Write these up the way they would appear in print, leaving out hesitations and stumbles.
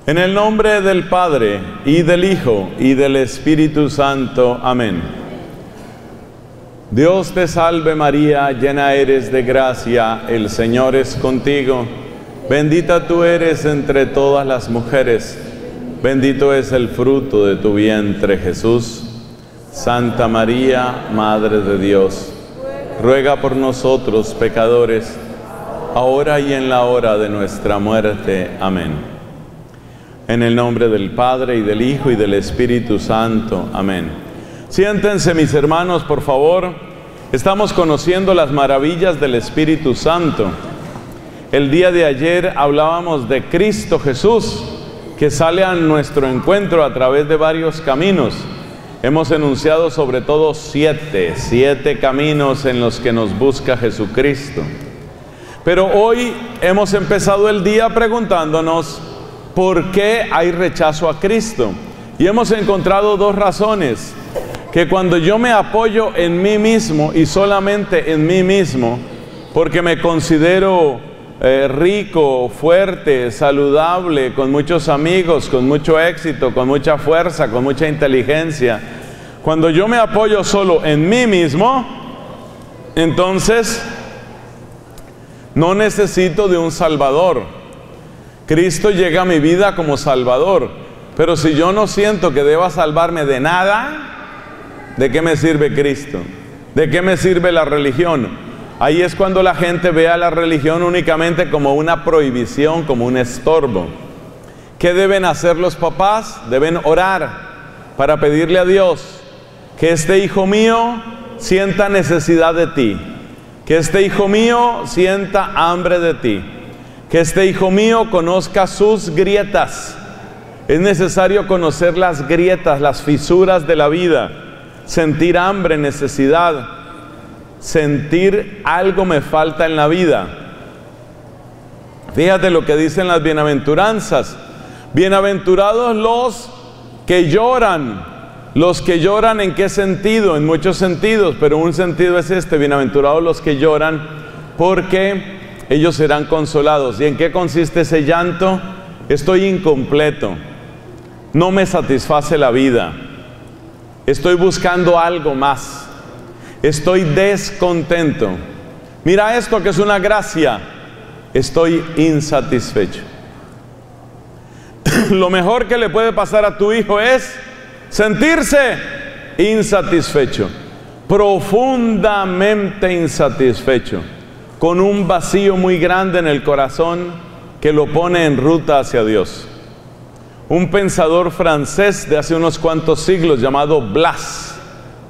En el nombre del Padre, y del Hijo, y del Espíritu Santo. Amén. Dios te salve María, llena eres de gracia, el Señor es contigo. Bendita tú eres entre todas las mujeres, bendito es el fruto de tu vientre Jesús. Santa María, Madre de Dios, ruega por nosotros pecadores, ahora y en la hora de nuestra muerte. Amén. En el nombre del Padre, y del Hijo, y del Espíritu Santo. Amén. Siéntense, mis hermanos, por favor. Estamos conociendo las maravillas del Espíritu Santo. El día de ayer hablábamos de Cristo Jesús, que sale a nuestro encuentro a través de varios caminos. Hemos enunciado sobre todo siete caminos en los que nos busca Jesucristo. Pero hoy hemos empezado el día preguntándonos ¿por qué hay rechazo a Cristo? Y hemos encontrado dos razones. Que cuando yo me apoyo en mí mismo y solamente en mí mismo, porque me considero rico, fuerte, saludable, con muchos amigos, con mucho éxito, con mucha fuerza, con mucha inteligencia, cuando yo me apoyo solo en mí mismo, entonces no necesito de un Salvador. Cristo llega a mi vida como Salvador, pero si yo no siento que deba salvarme de nada, ¿de qué me sirve Cristo? ¿De qué me sirve la religión? Ahí es cuando la gente ve a la religión únicamente como una prohibición, como un estorbo. ¿Qué deben hacer los papás? Deben orar para pedirle a Dios que este hijo mío sienta necesidad de ti, que este hijo mío sienta hambre de ti, que este hijo mío conozca sus grietas. Es necesario conocer las grietas, las fisuras de la vida, sentir hambre, necesidad, sentir algo me falta en la vida. Fíjate lo que dicen las bienaventuranzas. Bienaventurados los que lloran. Los que lloran, ¿en qué sentido? En muchos sentidos, pero un sentido es este: bienaventurados los que lloran, porque ellos serán consolados. ¿Y en qué consiste ese llanto? Estoy incompleto, no me satisface la vida, estoy buscando algo más, estoy descontento. Mira esto que es una gracia: estoy insatisfecho. Lo mejor que le puede pasar a tu hijo es sentirse insatisfecho, profundamente insatisfecho, con un vacío muy grande en el corazón que lo pone en ruta hacia Dios. Un pensador francés de hace unos cuantos siglos llamado Blaise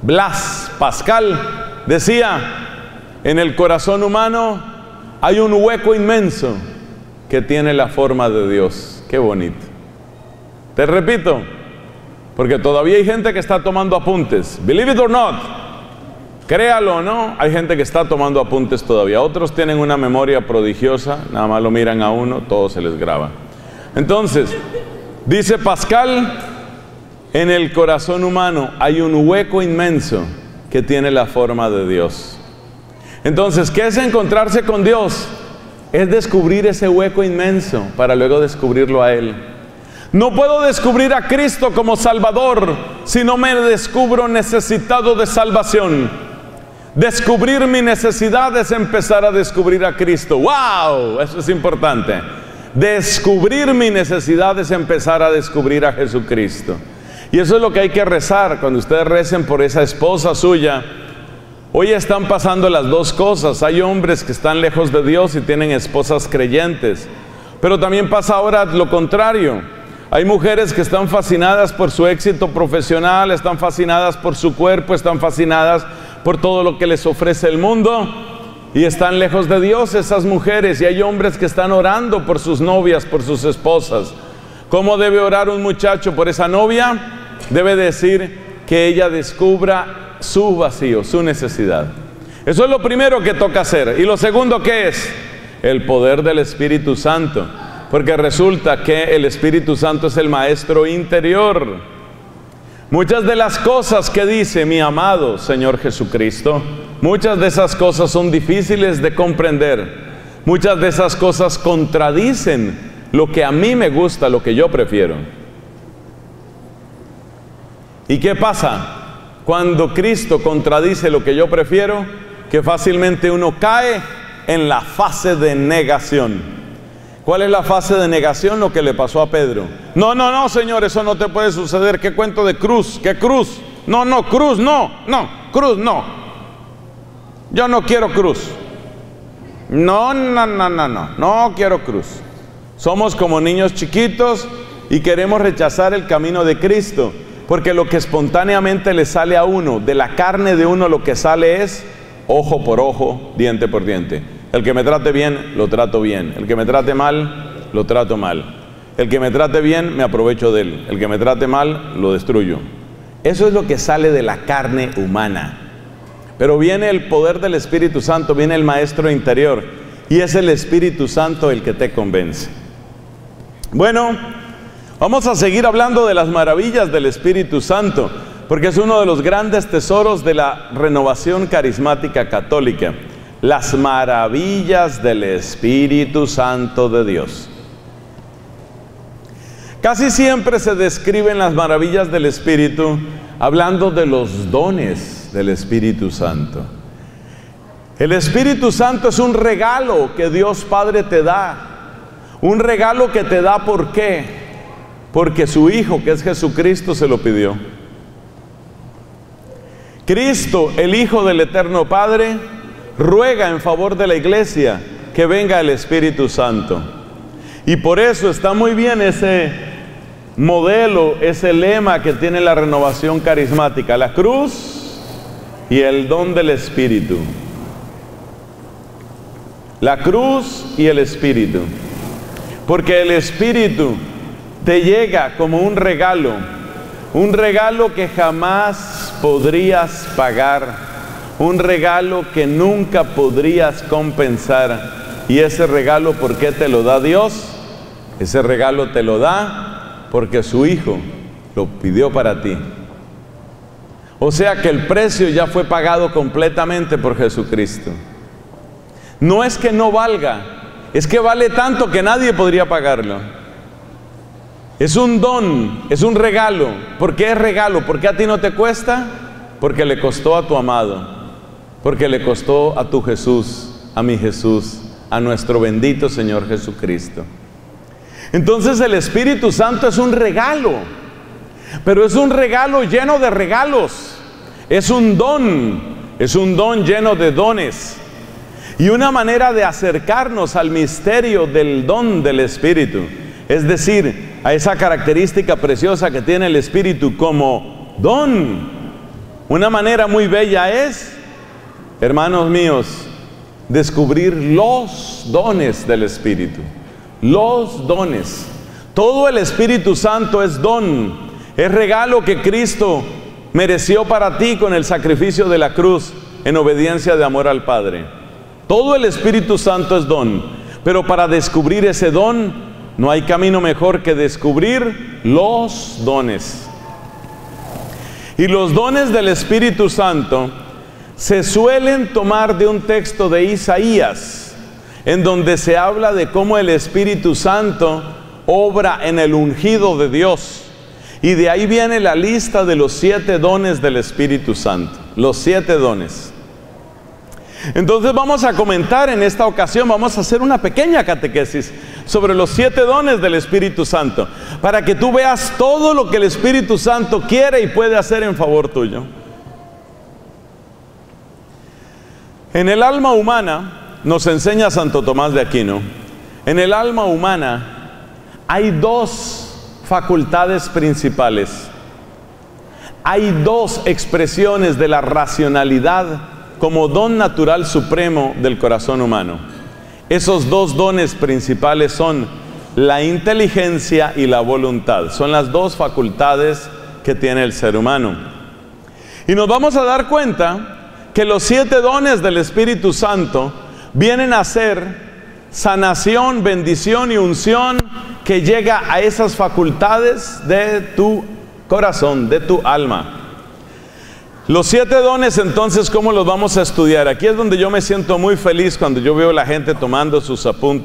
Pascal decía: en el corazón humano hay un hueco inmenso que tiene la forma de Dios. Qué bonito. Te repito, porque todavía hay gente que está tomando apuntes. Believe it or not. Créalo o no, hay gente que está tomando apuntes todavía. Otros tienen una memoria prodigiosa, nada más lo miran a uno, todo se les graba. Entonces, dice Pascal, en el corazón humano hay un hueco inmenso que tiene la forma de Dios. Entonces, ¿qué es encontrarse con Dios? Es descubrir ese hueco inmenso para luego descubrirlo a Él. No puedo descubrir a Cristo como Salvador si no me descubro necesitado de salvación. Descubrir mi necesidad es empezar a descubrir a Cristo. ¡Wow! Eso es importante. Descubrir mi necesidad es empezar a descubrir a Jesucristo. Y eso es lo que hay que rezar cuando ustedes recen por esa esposa suya. Hoy están pasando las dos cosas. Hay hombres que están lejos de Dios y tienen esposas creyentes. Pero también pasa ahora lo contrario. Hay mujeres que están fascinadas por su éxito profesional, están fascinadas por su cuerpo, están fascinadas por todo lo que les ofrece el mundo y están lejos de Dios esas mujeres. Y hay hombres que están orando por sus novias, por sus esposas. ¿Cómo debe orar un muchacho por esa novia? Debe decir que ella descubra su vacío, su necesidad. Eso es lo primero que toca hacer. Y lo segundo, ¿qué es? El poder del Espíritu Santo. Porque resulta que el Espíritu Santo es el maestro interior. Muchas de las cosas que dice mi amado Señor Jesucristo, muchas de esas cosas son difíciles de comprender. Muchas de esas cosas contradicen lo que a mí me gusta, lo que yo prefiero. ¿Y qué pasa cuando Cristo contradice lo que yo prefiero? Que fácilmente uno cae en la fase de negación. ¿Cuál es la fase de negación? Lo que le pasó a Pedro. No, no, no, Señor, eso no te puede suceder. ¿Qué cuento de cruz? ¿Qué cruz? No, no, cruz, no, no, cruz, no. Yo no quiero cruz. No, no, no, no, no, no quiero cruz. Somos como niños chiquitos y queremos rechazar el camino de Cristo, porque lo que espontáneamente le sale a uno, de la carne de uno, lo que sale es ojo por ojo, diente por diente. El que me trate bien, lo trato bien. El que me trate mal, lo trato mal. El que me trate bien, me aprovecho de él. El que me trate mal, lo destruyo. Eso es lo que sale de la carne humana. Pero viene el poder del Espíritu Santo, viene el maestro interior, y es el Espíritu Santo el que te convence. Bueno, vamos a seguir hablando de las maravillas del Espíritu Santo, porque es uno de los grandes tesoros de la renovación carismática católica. Las maravillas del Espíritu Santo de Dios. Casi siempre se describen las maravillas del Espíritu hablando de los dones del Espíritu Santo. El Espíritu Santo es un regalo que Dios Padre te da. Un regalo que te da, ¿por qué? Porque su Hijo, que es Jesucristo, se lo pidió. Cristo, el Hijo del Eterno Padre, ruega en favor de la iglesia que venga el Espíritu Santo. Y por eso está muy bien ese modelo, ese lema que tiene la renovación carismática: la cruz y el don del Espíritu. La cruz y el Espíritu. Porque el Espíritu te llega como un regalo que jamás podrías pagar, un regalo que nunca podrías compensar. Y ese regalo, ¿por qué te lo da Dios? Ese regalo te lo da porque su Hijo lo pidió para ti. O sea que el precio ya fue pagado completamente por Jesucristo. No es que no valga, es que vale tanto que nadie podría pagarlo. Es un don, es un regalo. ¿Por qué es regalo? ¿Por qué a ti no te cuesta? Porque le costó a tu amado, porque le costó a tu Jesús, a mi Jesús, a nuestro bendito Señor Jesucristo. Entonces el Espíritu Santo es un regalo, pero es un regalo lleno de regalos. Es un don lleno de dones. Y una manera de acercarnos al misterio del don del Espíritu, es decir, a esa característica preciosa que tiene el Espíritu como don. Una manera muy bella es, hermanos míos, descubrir los dones del Espíritu. Los dones. Todo el Espíritu Santo es don, es regalo que Cristo mereció para ti con el sacrificio de la cruz en obediencia de amor al Padre. Todo el Espíritu Santo es don, pero para descubrir ese don no hay camino mejor que descubrir los dones. Y los dones del Espíritu Santo se suelen tomar de un texto de Isaías, en donde se habla de cómo el Espíritu Santo obra en el ungido de Dios. Y de ahí viene la lista de los 7 dones del Espíritu Santo. Los 7 dones. Entonces vamos a comentar en esta ocasión, vamos a hacer una pequeña catequesis sobre los 7 dones del Espíritu Santo, para que tú veas todo lo que el Espíritu Santo quiere y puede hacer en favor tuyo. En el alma humana, nos enseña Santo Tomás de Aquino, en el alma humana hay 2 facultades principales. Hay 2 expresiones de la racionalidad como don natural supremo del corazón humano. Esos 2 dones principales son la inteligencia y la voluntad. Son las 2 facultades que tiene el ser humano. Y nos vamos a dar cuenta que los 7 dones del Espíritu Santo vienen a ser sanación, bendición y unción que llega a esas facultades de tu corazón, de tu alma. Los 7 dones, entonces, ¿cómo los vamos a estudiar? Aquí es donde yo me siento muy feliz cuando yo veo a la gente tomando sus apuntes,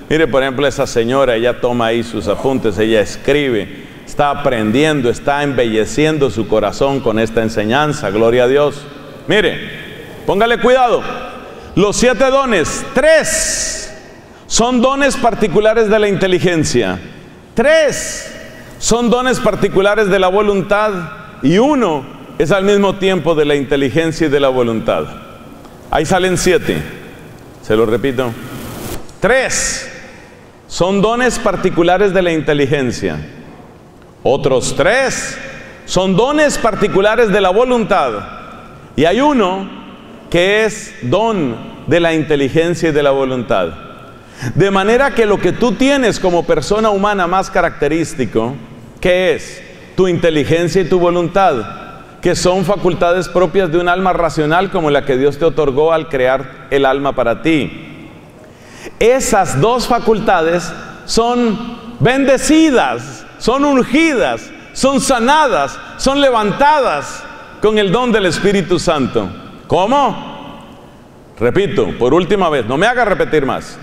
Mire, por ejemplo, esa señora, ella toma ahí sus apuntes, ella escribe, está aprendiendo, está embelleciendo su corazón con esta enseñanza, gloria a Dios. Mire, póngale cuidado. Los 7 dones, 3 son dones particulares de la inteligencia, 3 son dones particulares de la voluntad y 1 es al mismo tiempo de la inteligencia y de la voluntad. Ahí salen 7, se lo repito. 3 son dones particulares de la inteligencia, otros 3 son dones particulares de la voluntad y hay 1 que es don de la inteligencia y de la voluntad. De manera que lo que tú tienes como persona humana más característico, ¿qué es? Tu inteligencia y tu voluntad, que son facultades propias de un alma racional como la que Dios te otorgó al crear el alma para ti. Esas 2 facultades son bendecidas, son ungidas, son sanadas, son levantadas con el don del Espíritu Santo. ¿Cómo? Repito, por última vez, no me haga repetir más.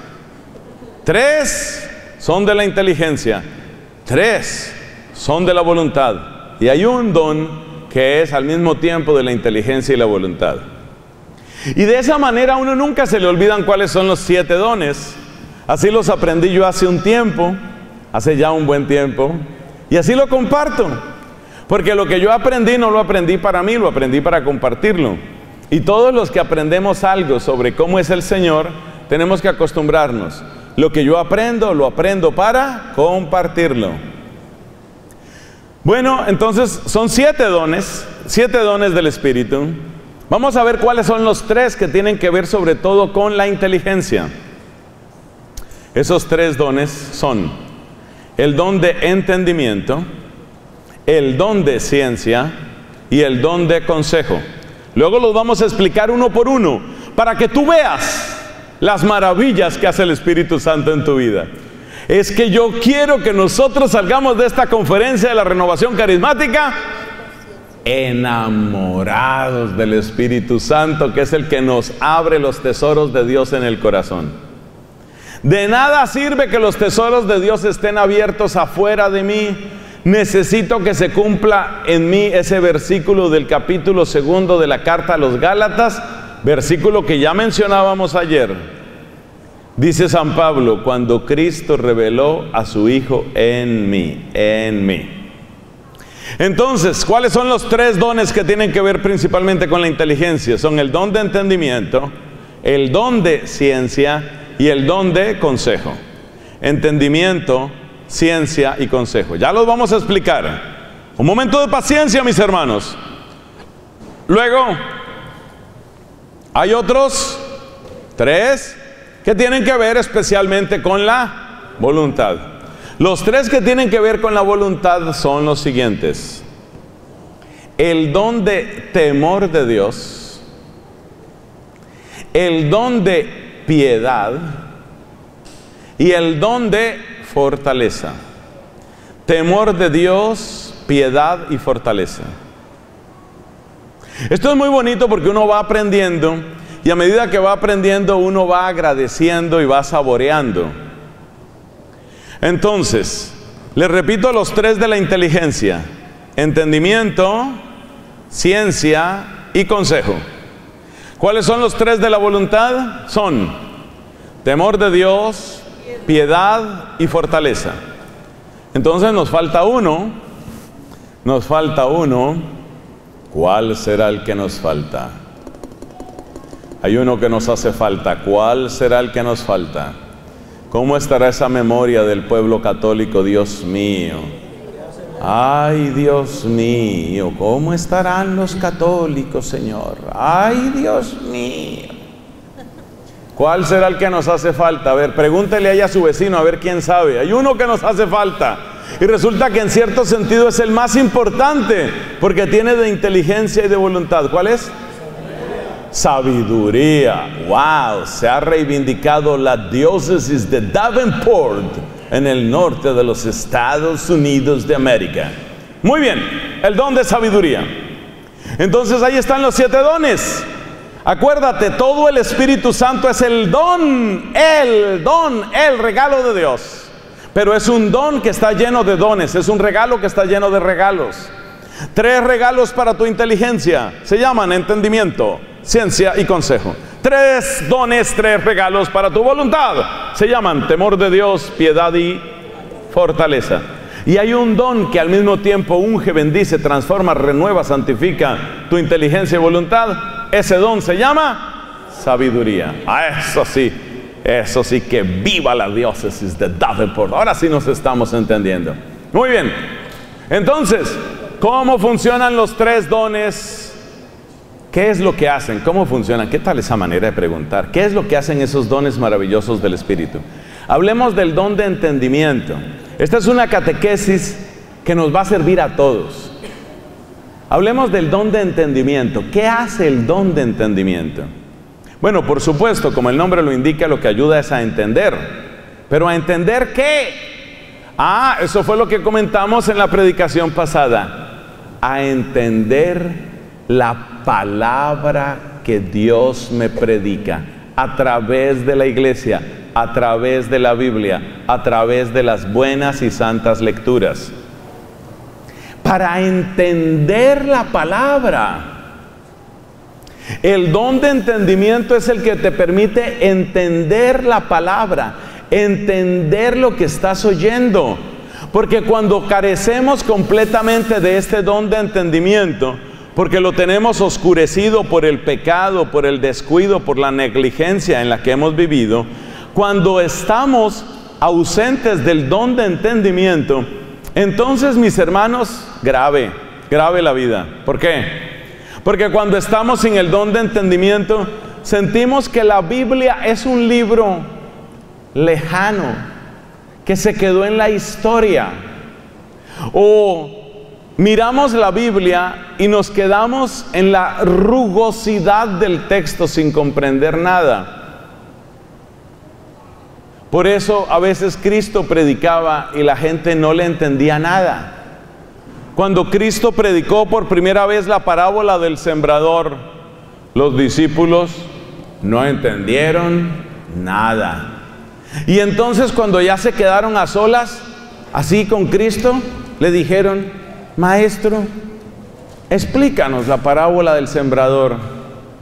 3 son de la inteligencia, 3 son de la voluntad, y hay un don que es al mismo tiempo de la inteligencia y la voluntad. Y de esa manera a uno nunca se le olvidan cuáles son los 7 dones. Así los aprendí yo hace un tiempo, hace ya un buen tiempo, y así lo comparto. Porque lo que yo aprendí no lo aprendí para mí, lo aprendí para compartirlo. Y todos los que aprendemos algo sobre cómo es el Señor, tenemos que acostumbrarnos. Lo que yo aprendo, lo aprendo para compartirlo. Bueno, entonces son 7 dones del Espíritu. Vamos a ver cuáles son los 3 que tienen que ver sobre todo con la inteligencia. Esos 3 dones son el don de entendimiento, el don de ciencia y el don de consejo. Luego los vamos a explicar uno por uno, para que tú veas las maravillas que hace el Espíritu Santo en tu vida. Es que yo quiero que nosotros salgamos de esta conferencia de la renovación carismática enamorados del Espíritu Santo, que es el que nos abre los tesoros de Dios en el corazón. De nada sirve que los tesoros de Dios estén abiertos afuera de mí. Necesito que se cumpla en mí ese versículo del capítulo 2 de la carta a los Gálatas, versículo que ya mencionábamos ayer. Dice San Pablo, cuando Cristo reveló a su Hijo en mí, en mí. Entonces, ¿cuáles son los 3 dones que tienen que ver principalmente con la inteligencia? Son el don de entendimiento, el don de ciencia y el don de consejo. Entendimiento, ciencia y consejo. Ya los vamos a explicar. Un momento de paciencia, mis hermanos. Luego, hay otros 3 que tienen que ver especialmente con la voluntad. Los 3 que tienen que ver con la voluntad son los siguientes: el don de temor de Dios, el don de piedad y el don de fortaleza. Temor de Dios, piedad y fortaleza. Esto es muy bonito porque uno va aprendiendo, y a medida que va aprendiendo uno va agradeciendo y va saboreando. Entonces, les repito los 3 de la inteligencia: entendimiento, ciencia y consejo. ¿Cuáles son los 3 de la voluntad? Son temor de Dios, piedad y fortaleza. Entonces nos falta uno. ¿Cuál será el que nos falta? Hay uno que nos hace falta. ¿Cuál será el que nos falta? ¿Cómo estará esa memoria del pueblo católico? Dios mío. Ay, Dios mío, ¿cómo estarán los católicos, Señor? Ay, Dios mío. ¿Cuál será el que nos hace falta? A ver, pregúntele ahí a su vecino, a ver quién sabe. Hay uno que nos hace falta. Y resulta que en cierto sentido es el más importante, porque tiene de inteligencia y de voluntad. ¿Cuál es? Sabiduría. Wow, se ha reivindicado la diócesis de Davenport en el norte de los Estados Unidos de América. Muy bien, el don de sabiduría. Entonces ahí están los 7 dones. Acuérdate, todo el Espíritu Santo es el don, el regalo de Dios. Pero es un don que está lleno de dones, es un regalo que está lleno de regalos. 3 regalos para tu inteligencia, se llaman entendimiento, ciencia y consejo. 3 dones, 3 regalos para tu voluntad, se llaman temor de Dios, piedad y fortaleza. Y hay un don que al mismo tiempo unge, bendice, transforma, renueva, santifica tu inteligencia y voluntad. Ese don se llama sabiduría. Eso sí que viva la diócesis de Davenport. Ahora sí nos estamos entendiendo. Muy bien. Entonces, ¿cómo funcionan los 3 dones? ¿Qué es lo que hacen? ¿Cómo funcionan? ¿Qué tal esa manera de preguntar? ¿Qué es lo que hacen esos dones maravillosos del Espíritu? Hablemos del don de entendimiento. Esta es una catequesis que nos va a servir a todos. Hablemos del don de entendimiento. ¿Qué hace el don de entendimiento? Bueno, por supuesto, como el nombre lo indica, lo que ayuda es a entender. ¿Pero a entender qué? Eso fue lo que comentamos en la predicación pasada. A entender la palabra que Dios me predica a través de la iglesia, a través de la Biblia, a través de las buenas y santas lecturas. Para entender la palabra. El don de entendimiento es el que te permite entender la palabra, entender lo que estás oyendo. Porque cuando carecemos completamente de este don de entendimiento, porque lo tenemos oscurecido por el pecado, por el descuido, por la negligencia en la que hemos vivido, cuando estamos ausentes del don de entendimiento, entonces, mis hermanos, grave la vida. ¿Por qué? Porque cuando estamos sin el don de entendimiento, sentimos que la Biblia es un libro lejano, que se quedó en la historia. O miramos la Biblia y nos quedamos en la rugosidad del texto sin comprender nada. Por eso a veces Cristo predicaba y la gente no le entendía nada. Cuando Cristo predicó por primera vez la parábola del sembrador, los discípulos no entendieron nada. Y entonces cuando ya se quedaron a solas, así con Cristo, le dijeron: Maestro, explícanos la parábola del sembrador.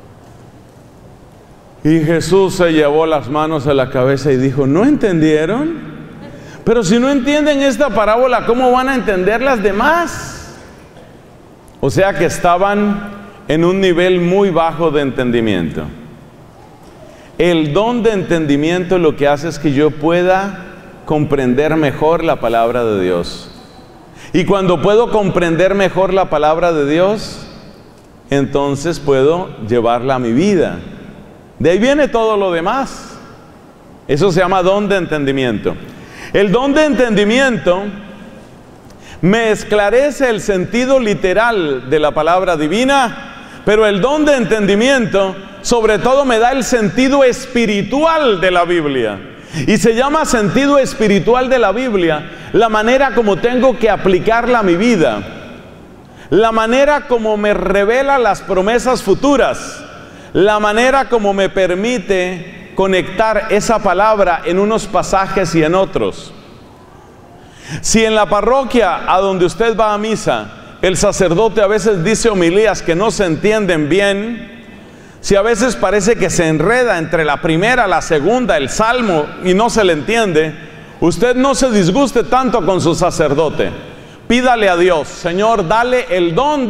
Y Jesús se llevó las manos a la cabeza y dijo: ¿no entendieron? Pero si no entienden esta parábola, ¿cómo van a entender las demás? O sea que estaban en un nivel muy bajo de entendimiento. El don de entendimiento lo que hace es que yo pueda comprender mejor la palabra de Dios. Y cuando puedo comprender mejor la palabra de Dios, entonces puedo llevarla a mi vida. De ahí viene todo lo demás. Eso se llama don de entendimiento. El don de entendimiento me esclarece el sentido literal de la palabra divina, pero el don de entendimiento sobre todo me da el sentido espiritual de la Biblia. Y se llama sentido espiritual de la Biblia la manera como tengo que aplicarla a mi vida, la manera como me revela las promesas futuras, la manera como me permite conectar esa palabra en unos pasajes y en otros. Si en la parroquia a donde usted va a misa, el sacerdote a veces dice homilías que no se entienden bien, si a veces parece que se enreda entre la primera, la segunda, el salmo y no se le entiende, usted no se disguste tanto con su sacerdote. Pídale a Dios: Señor, dale el don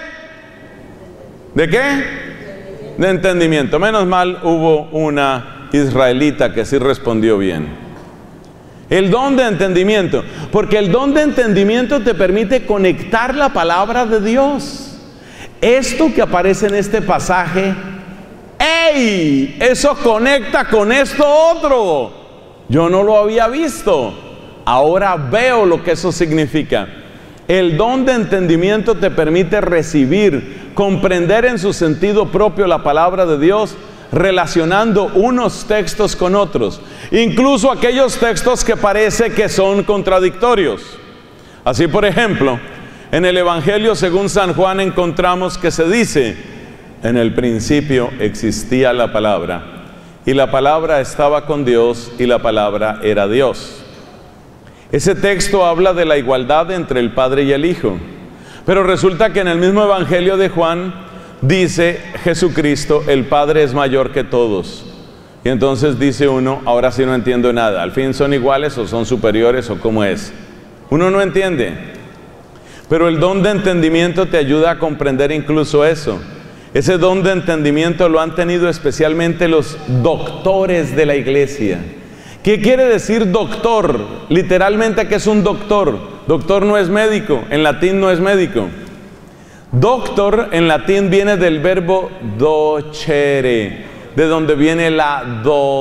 ¿de qué? De entendimiento. Menos mal hubo una israelita que sí respondió bien. El don de entendimiento, porque el don de entendimiento te permite conectar la palabra de Dios. Esto que aparece en este pasaje, ¡ey! Eso conecta con esto otro. Yo no lo había visto, ahora veo lo que eso significa. El don de entendimiento te permite recibir, comprender en su sentido propio la palabra de Dios, relacionando unos textos con otros, incluso aquellos textos que parece que son contradictorios. Así, por ejemplo, en el Evangelio según San Juan encontramos que se dice en el principio existía la palabra, y la palabra estaba con Dios, y la palabra era Dios. Ese texto habla de la igualdad entre el Padre y el Hijo. Pero resulta que en el mismo Evangelio de Juan dice Jesucristo, el Padre es mayor que todos. Y entonces dice uno, ahora sí no entiendo nada. ¿Al fin son iguales o son superiores o cómo es? Uno no entiende. Pero el don de entendimiento te ayuda a comprender incluso eso. Ese don de entendimiento lo han tenido especialmente los doctores de la iglesia. ¿Qué quiere decir doctor? Literalmente, ¿qué es un doctor? Doctor no es médico, en latín no es médico. Doctor en latín viene del verbo docere, de donde viene la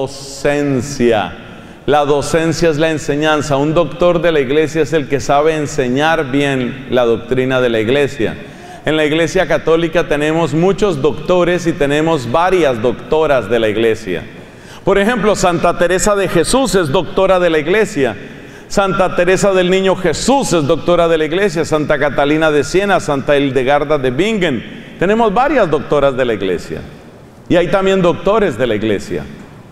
docencia. La docencia es la enseñanza. Un doctor de la iglesia es el que sabe enseñar bien la doctrina de la iglesia. En la iglesia católica tenemos muchos doctores y tenemos varias doctoras de la iglesia. Por ejemplo, Santa Teresa de Jesús es doctora de la iglesia. Santa Teresa del Niño Jesús es doctora de la iglesia. Santa Catalina de Siena, Santa Hildegarda de Bingen. Tenemos varias doctoras de la iglesia. Y hay también doctores de la iglesia.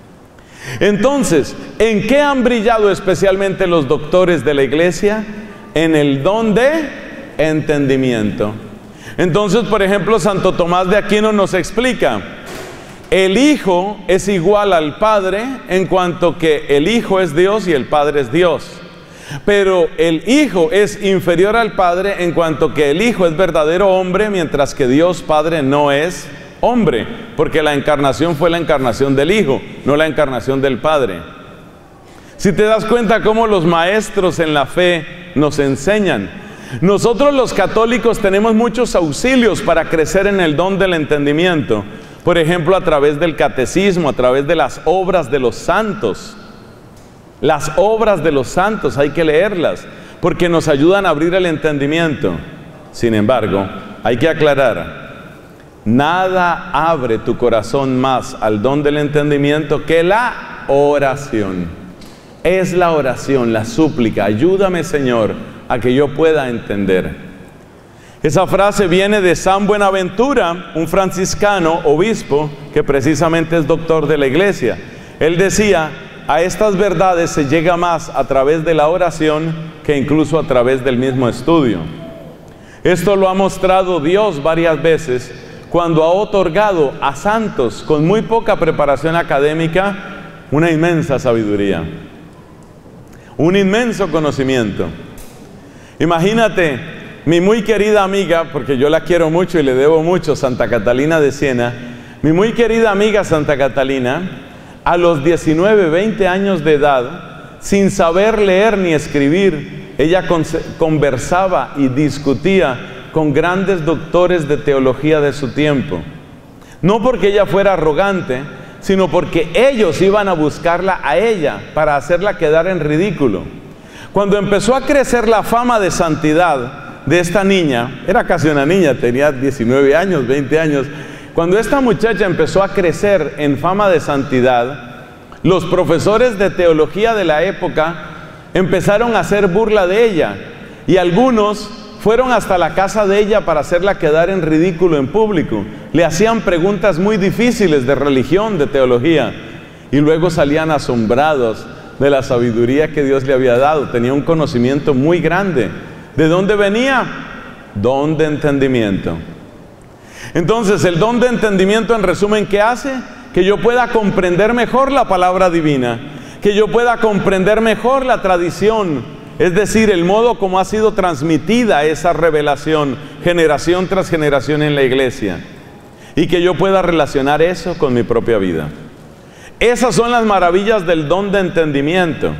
Entonces, ¿en qué han brillado especialmente los doctores de la iglesia? En el don de entendimiento. Entonces, por ejemplo, Santo Tomás de Aquino nos explica: el Hijo es igual al Padre en cuanto que el Hijo es Dios y el Padre es Dios. Pero el Hijo es inferior al Padre en cuanto que el Hijo es verdadero hombre, mientras que Dios Padre no es hombre, porque la encarnación fue la encarnación del Hijo, no la encarnación del Padre. Si te das cuenta cómo los maestros en la fe nos enseñan. Nosotros los católicos tenemos muchos auxilios para crecer en el don del entendimiento. Por ejemplo, a través del catecismo, a través de las obras de los santos. Las obras de los santos hay que leerlas, porque nos ayudan a abrir el entendimiento. Sin embargo, hay que aclarar, nada abre tu corazón más al don del entendimiento que la oración. Es la oración, la súplica. Ayúdame, Señor, a que yo pueda entender. Esa frase viene de San Buenaventura, un franciscano obispo que precisamente es doctor de la iglesia. Él decía: a estas verdades se llega más a través de la oración que incluso a través del mismo estudio. Esto lo ha mostrado Dios varias veces cuando ha otorgado a santos con muy poca preparación académica una inmensa sabiduría, un inmenso conocimiento. Imagínate, mi muy querida amiga, porque yo la quiero mucho y le debo mucho, Santa Catalina de Siena, mi muy querida amiga Santa Catalina, a los 19, 20 años de edad, sin saber leer ni escribir, ella conversaba y discutía con grandes doctores de teología de su tiempo. No porque ella fuera arrogante, sino porque ellos iban a buscarla a ella para hacerla quedar en ridículo. Cuando empezó a crecer la fama de santidad de esta niña, era casi una niña, tenía 19 años, 20 años, cuando esta muchacha empezó a crecer en fama de santidad, los profesores de teología de la época empezaron a hacer burla de ella, y algunos fueron hasta la casa de ella para hacerla quedar en ridículo en público. Le hacían preguntas muy difíciles de religión, de teología, y luego salían asombrados de la sabiduría que Dios le había dado. Tenía un conocimiento muy grande. ¿De dónde venía? Don de entendimiento. Entonces, el don de entendimiento, en resumen, ¿qué hace? Que yo pueda comprender mejor la palabra divina, que yo pueda comprender mejor la tradición, es decir, el modo como ha sido transmitida esa revelación generación tras generación en la iglesia, y que yo pueda relacionar eso con mi propia vida. Esas son las maravillas del don de entendimiento.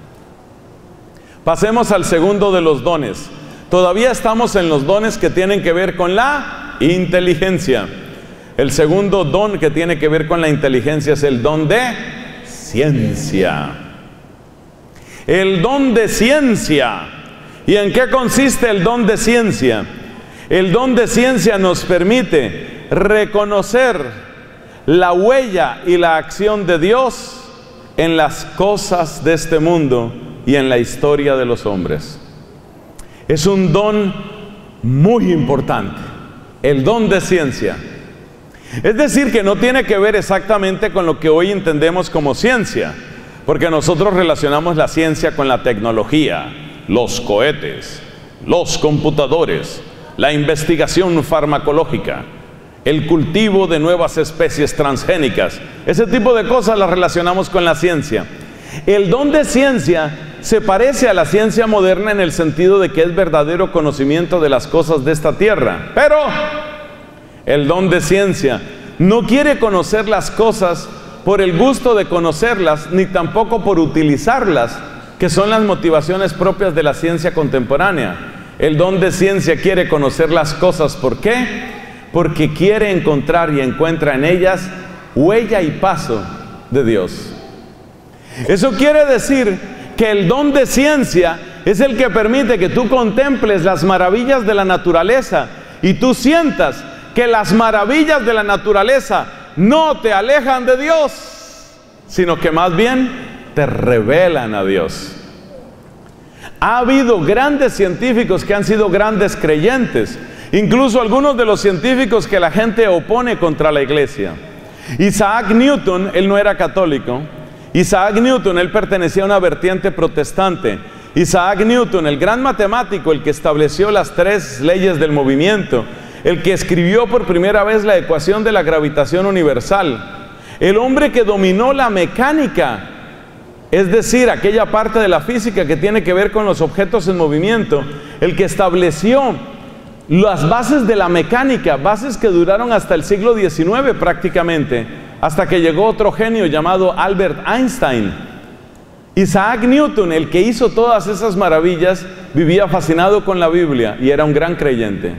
Pasemos al segundo de los dones. Todavía estamos en los dones que tienen que ver con la inteligencia. El segundo don que tiene que ver con la inteligencia es el don de ciencia. El don de ciencia. ¿Y en qué consiste el don de ciencia? El don de ciencia nos permite reconocer la huella y la acción de Dios en las cosas de este mundo y en la historia de los hombres. Es un don muy importante, el don de ciencia. Es decir, que no tiene que ver exactamente con lo que hoy entendemos como ciencia, porque nosotros relacionamos la ciencia con la tecnología, los cohetes, los computadores, la investigación farmacológica, el cultivo de nuevas especies transgénicas. Ese tipo de cosas las relacionamos con la ciencia. El don de ciencia se parece a la ciencia moderna en el sentido de que es verdadero conocimiento de las cosas de esta tierra. Pero el don de ciencia no quiere conocer las cosas por el gusto de conocerlas, ni tampoco por utilizarlas, que son las motivaciones propias de la ciencia contemporánea. El don de ciencia quiere conocer las cosas. ¿Por qué? Porque quiere encontrar y encuentra en ellas huella y paso de Dios. Eso quiere decir que el don de ciencia es el que permite que tú contemples las maravillas de la naturaleza y tú sientas que las maravillas de la naturaleza no te alejan de Dios, sino que más bien te revelan a Dios. Ha habido grandes científicos que han sido grandes creyentes, incluso algunos de los científicos que la gente opone contra la iglesia. Isaac Newton, él no era católico. Isaac Newton, él pertenecía a una vertiente protestante. Isaac Newton, el gran matemático, el que estableció las 3 leyes del movimiento, el que escribió por primera vez la ecuación de la gravitación universal, el hombre que dominó la mecánica, es decir, aquella parte de la física que tiene que ver con los objetos en movimiento, el que estableció las bases de la mecánica, bases que duraron hasta el siglo XIX prácticamente, hasta que llegó otro genio llamado Albert Einstein. Isaac Newton, el que hizo todas esas maravillas, vivía fascinado con la Biblia y era un gran creyente.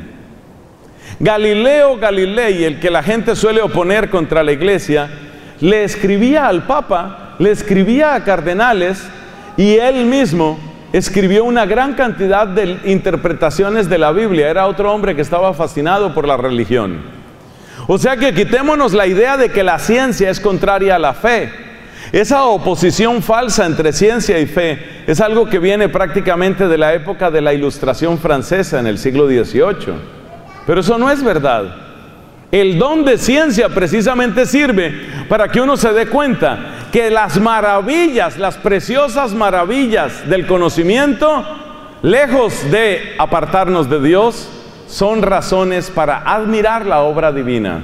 Galileo Galilei, el que la gente suele oponer contra la iglesia, le escribía al Papa, le escribía a cardenales, y él mismo escribió una gran cantidad de interpretaciones de la Biblia. Era otro hombre que estaba fascinado por la religión. O sea que quitémonos la idea de que la ciencia es contraria a la fe. Esa oposición falsa entre ciencia y fe es algo que viene prácticamente de la época de la Ilustración francesa en el siglo XVIII. Pero eso no es verdad. El don de ciencia precisamente sirve para que uno se dé cuenta que las maravillas, las preciosas maravillas del conocimiento, lejos de apartarnos de Dios, son razones para admirar la obra divina.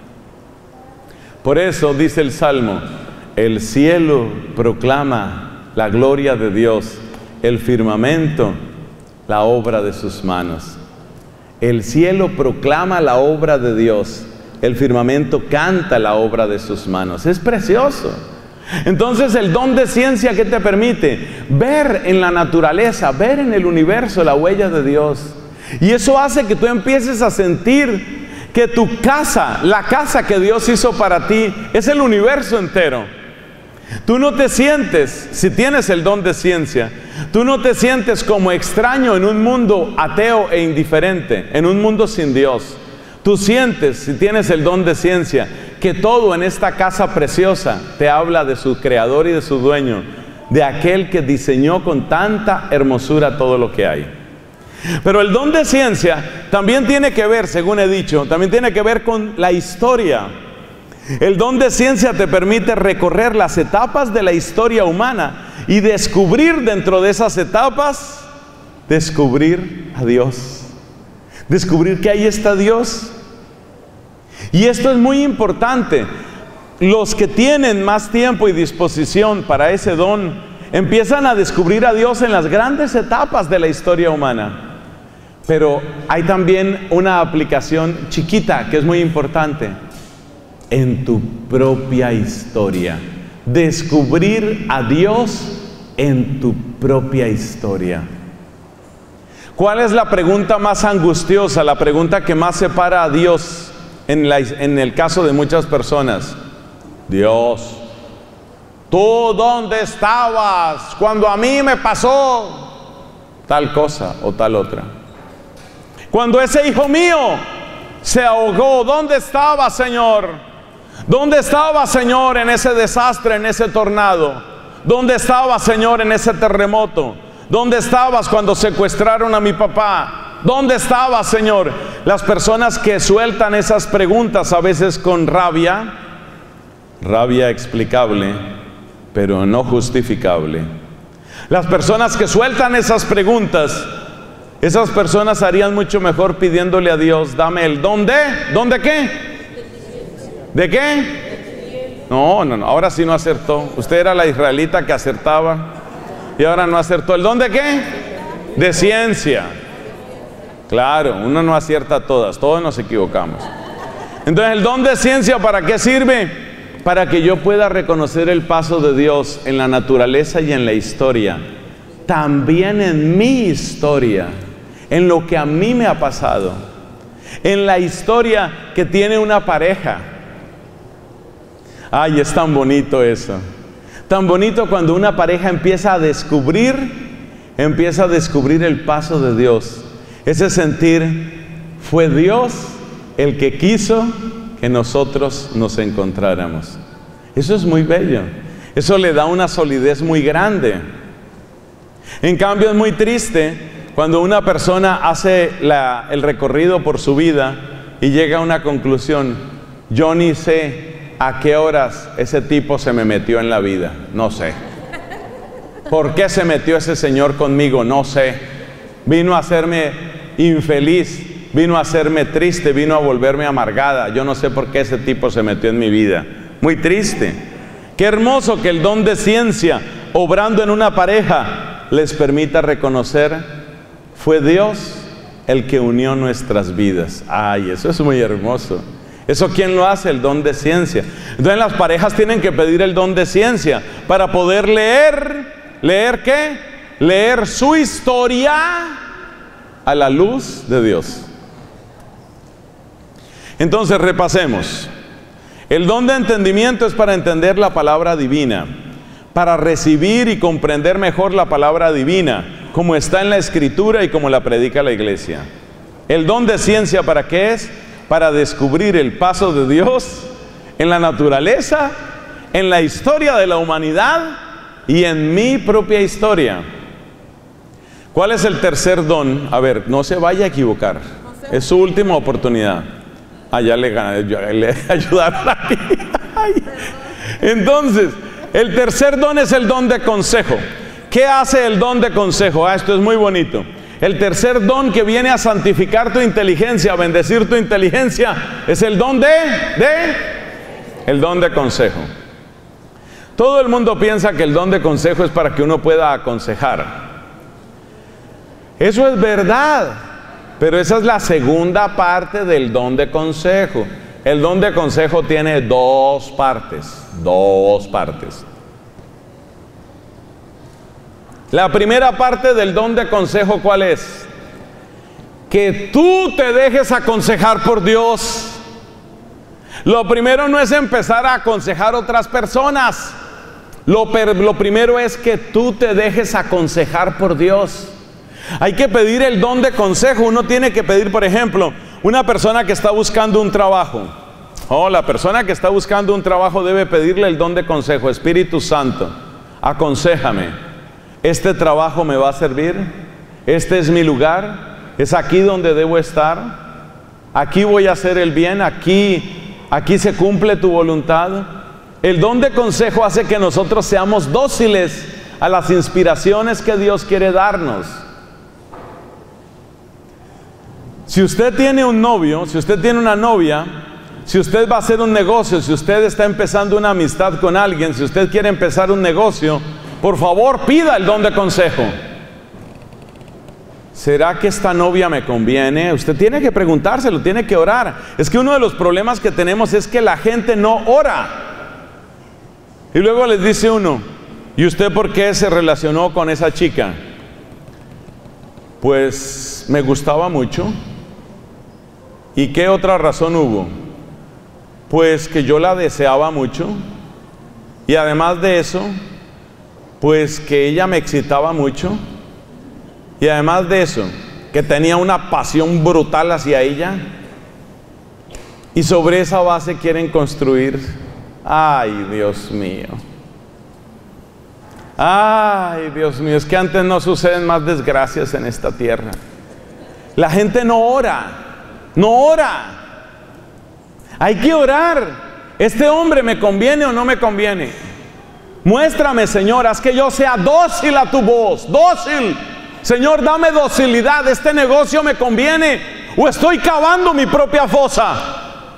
Por eso dice el Salmo: el cielo proclama la gloria de Dios, el firmamento la obra de sus manos. El cielo proclama la obra de Dios, el firmamento canta la obra de sus manos. Es precioso. Entonces el don de ciencia, ¿qué te permite? Ver en la naturaleza, ver en el universo la huella de Dios. Y eso hace que tú empieces a sentir que tu casa, la casa que Dios hizo para ti, es el universo entero. Tú no te sientes, si tienes el don de ciencia, tú no te sientes como extraño en un mundo ateo e indiferente, en un mundo sin Dios. Tú sientes, si tienes el don de ciencia, que todo en esta casa preciosa te habla de su creador y de su dueño, de aquel que diseñó con tanta hermosura todo lo que hay. Pero el don de ciencia también tiene que ver, según he dicho, también tiene que ver con la historia. El don de ciencia te permite recorrer las etapas de la historia humana y descubrir dentro de esas etapas, descubrir a Dios. Descubrir que ahí está Dios. Y esto es muy importante. Los que tienen más tiempo y disposición para ese don empiezan a descubrir a Dios en las grandes etapas de la historia humana. Pero hay también una aplicación chiquita que es muy importante. En tu propia historia. Descubrir a Dios en tu propia historia. ¿Cuál es la pregunta más angustiosa? La pregunta que más separa a Dios en el caso de muchas personas. Dios, ¿tú dónde estabas cuando a mí me pasó tal cosa o tal otra? Cuando ese hijo mío se ahogó, ¿dónde estaba, Señor? ¿Dónde estaba, Señor, en ese desastre, en ese tornado? ¿Dónde estaba, Señor, en ese terremoto? ¿Dónde estabas cuando secuestraron a mi papá? ¿Dónde estabas, Señor? Las personas que sueltan esas preguntas a veces con rabia explicable, pero no justificable. Las personas que sueltan esas preguntas, esas personas harían mucho mejor pidiéndole a Dios, dame el don de, ¿don de qué? ¿De qué? No, ahora sí no acertó. Usted era la israelita que acertaba y ahora no acertó. ¿El don de qué? De ciencia. Claro, uno no acierta todos nos equivocamos. Entonces, ¿el don de ciencia para qué sirve? Para que yo pueda reconocer el paso de Dios en la naturaleza y en la historia. También en mi historia, en lo que a mí me ha pasado. En la historia que tiene una pareja. Ay, es tan bonito eso. Tan bonito cuando una pareja empieza a descubrir el paso de Dios. Ese sentir, fue Dios el que quiso que nosotros nos encontráramos. Eso es muy bello. Eso le da una solidez muy grande. En cambio es muy triste cuando una persona hace el recorrido por su vida y llega a una conclusión. Yo ni sé a qué horas ese tipo se me metió en la vida. No sé. ¿Por qué se metió ese señor conmigo? No sé. Vino a hacerme infeliz, vino a hacerme triste, vino a volverme amargada. Yo no sé por qué ese tipo se metió en mi vida. Muy triste. Qué hermoso que el don de ciencia, obrando en una pareja, les permita reconocer, fue Dios el que unió nuestras vidas. Ay, eso es muy hermoso. ¿Eso quién lo hace? El don de ciencia. Entonces las parejas tienen que pedir el don de ciencia para poder leer. ¿Leer qué? Leer su historia a la luz de Dios. Entonces repasemos. El don de entendimiento es para entender la palabra divina, para recibir y comprender mejor la palabra divina, como está en la Escritura y como la predica la iglesia. El don de ciencia, ¿para qué es? Para descubrir el paso de Dios en la naturaleza, en la historia de la humanidad y en mi propia historia. ¿Cuál es el tercer don? A ver, no se vaya a equivocar. Es su última oportunidad. Ya le gané, le ayudaron aquí. Entonces, el tercer don es el don de consejo. ¿Qué hace el don de consejo? Esto es muy bonito. El tercer don que viene a santificar tu inteligencia, a bendecir tu inteligencia, es el don el don de consejo. Todo el mundo piensa que el don de consejo es para que uno pueda aconsejar. Eso es verdad, pero esa es la segunda parte del don de consejo. El don de consejo tiene dos partes. La primera parte del don de consejo, ¿cuál es? Que tú te dejes aconsejar por Dios. Lo primero no es empezar a aconsejar a otras personas. Lo primero es que tú te dejes aconsejar por Dios. Hay que pedir el don de consejo. Uno tiene que pedir, por ejemplo, una persona que está buscando un trabajo. La persona que está buscando un trabajo debe pedirle el don de consejo. Espíritu Santo, aconséjame. ¿Este trabajo me va a servir? ¿Este es mi lugar? ¿Es aquí donde debo estar? ¿Aquí voy a hacer el bien? ¿Aquí se cumple tu voluntad? El don de consejo hace que nosotros seamos dóciles a las inspiraciones que Dios quiere darnos. Si usted tiene un novio, si usted tiene una novia, si usted va a hacer un negocio, si usted está empezando una amistad con alguien, si usted quiere empezar un negocio, por favor pida el don de consejo. ¿Será que esta novia me conviene? Usted tiene que preguntárselo, tiene que orar. Es que uno de los problemas que tenemos es que la gente no ora. Y luego les dice uno, ¿y usted por qué se relacionó con esa chica? Pues me gustaba mucho. ¿Y qué otra razón hubo? Pues que yo la deseaba mucho. Y además de eso, pues que ella me excitaba mucho. Y además de eso, que tenía una pasión brutal hacia ella. Y sobre esa base quieren construir. Ay, Dios mío. Ay, Dios mío, es que antes no suceden más desgracias en esta tierra. La gente no ora. No ora. Hay que orar. ¿Este hombre me conviene o no me conviene? Muéstrame, Señor, haz que yo sea dócil a tu voz. Dócil. Señor, dame docilidad. ¿Este negocio me conviene o estoy cavando mi propia fosa?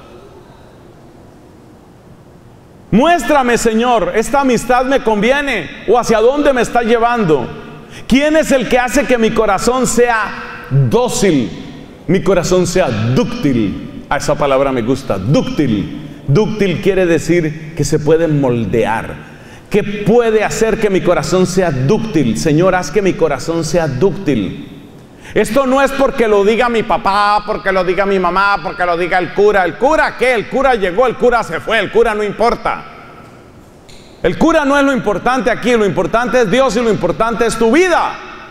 Muéstrame, Señor, ¿esta amistad me conviene o hacia dónde me está llevando? ¿Quién es el que hace que mi corazón sea dócil? Mi corazón sea dúctil. A esa palabra me gusta, dúctil. Dúctil quiere decir que se puede moldear. ¿Qué puede hacer que mi corazón sea dúctil? Señor, haz que mi corazón sea dúctil. Esto no es porque lo diga mi papá, porque lo diga mi mamá, porque lo diga el cura. ¿El cura qué? El cura llegó, el cura se fue, el cura no importa. El cura no es lo importante aquí, lo importante es Dios y lo importante es tu vida.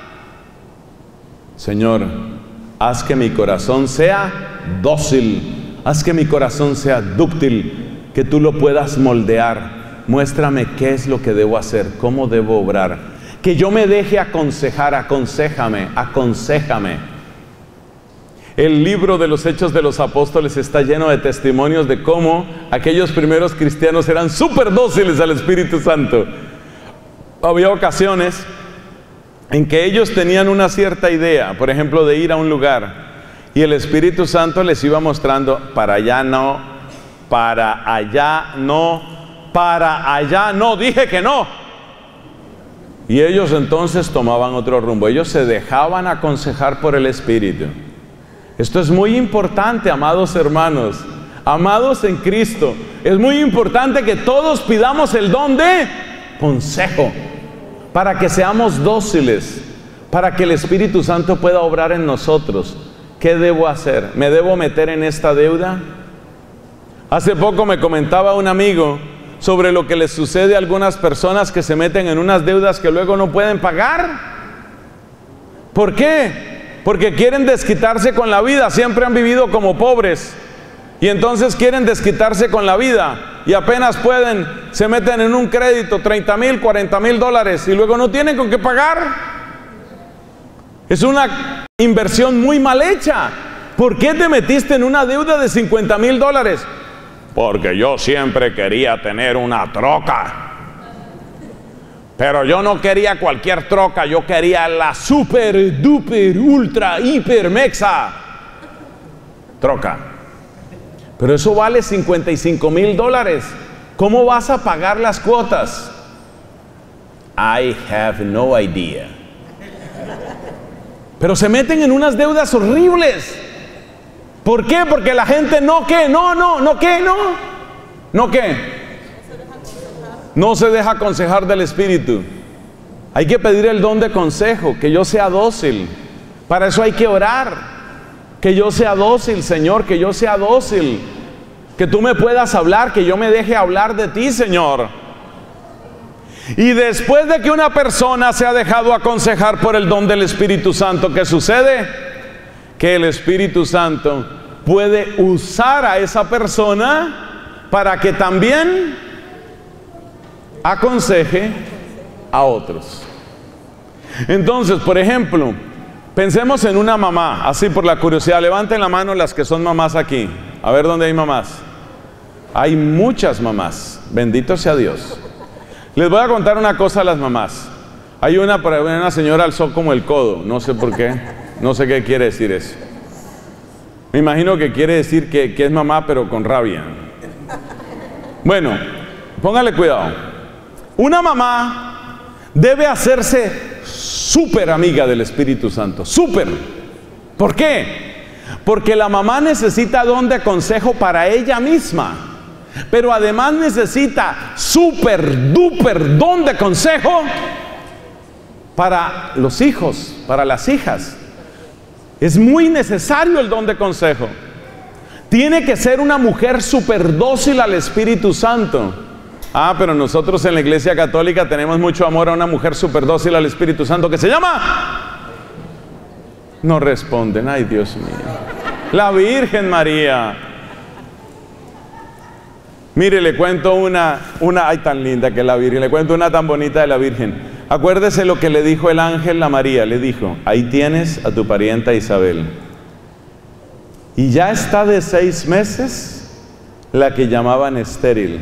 Señor, haz que mi corazón sea dócil, haz que mi corazón sea dúctil, que tú lo puedas moldear. Muéstrame qué es lo que debo hacer, cómo debo obrar. Que yo me deje aconsejar, aconséjame, aconséjame. El libro de los Hechos de los Apóstoles está lleno de testimonios de cómo aquellos primeros cristianos eran súper dóciles al Espíritu Santo. Había ocasiones en que ellos tenían una cierta idea, por ejemplo, de ir a un lugar, y el Espíritu Santo les iba mostrando, para allá no, para allá no, para allá no, dije que no. Y ellos entonces tomaban otro rumbo. Ellos se dejaban aconsejar por el Espíritu. Esto es muy importante, amados hermanos, amados en Cristo. Es muy importante que todos pidamos el don de consejo, para que seamos dóciles, para que el Espíritu Santo pueda obrar en nosotros. ¿Qué debo hacer? ¿Me debo meter en esta deuda? Hace poco me comentaba un amigo sobre lo que les sucede a algunas personas que se meten en unas deudas que luego no pueden pagar. ¿Por qué? Porque quieren desquitarse con la vida. Siempre han vivido como pobres y entonces quieren desquitarse con la vida y apenas pueden, se meten en un crédito, 30,000, 40,000 dólares, y luego no tienen con qué pagar. Es una inversión muy mal hecha. ¿Por qué te metiste en una deuda de 50,000 dólares? Porque yo siempre quería tener una troca. Pero yo no quería cualquier troca, yo quería la super, duper, ultra, hiper, mexa troca. Pero eso vale 55,000 dólares. ¿Cómo vas a pagar las cuotas? I have no idea. Pero se meten en unas deudas horribles. ¿Por qué? Porque la gente no se deja aconsejar del Espíritu. Hay que pedir el don de consejo, que yo sea dócil. Para eso hay que orar. Que yo sea dócil, Señor, que yo sea dócil. Que tú me puedas hablar, que yo me deje hablar de ti, Señor. Y después de que una persona se ha dejado aconsejar por el don del Espíritu Santo, ¿qué sucede? Que el Espíritu Santo puede usar a esa persona para que también aconseje a otros. Entonces, por ejemplo, pensemos en una mamá, así por la curiosidad. Levanten la mano las que son mamás aquí. A ver dónde hay mamás. Hay muchas mamás, bendito sea Dios. Les voy a contar una cosa a las mamás. Hay una señora alzó como el codo, no sé por qué, no sé qué quiere decir eso. Me imagino que quiere decir que es mamá pero con rabia. Bueno, póngale cuidado. Una mamá debe hacerse súper amiga del Espíritu Santo, súper. ¿Por qué? Porque la mamá necesita don de consejo para ella misma, pero además necesita súper, duper don de consejo para los hijos, para las hijas. Es muy necesario el don de consejo. Tiene que ser una mujer súper dócil al Espíritu Santo. Pero nosotros en la Iglesia Católica tenemos mucho amor a una mujer súper dócil al Espíritu Santo que se llama... No responden, ay Dios mío. La Virgen María. Mire, le cuento una, ay tan linda que es la Virgen, le cuento una tan bonita de la Virgen. Acuérdese lo que le dijo el ángel a María, le dijo, ahí tienes a tu parienta Isabel. Y ya está de 6 meses la que llamaban estéril.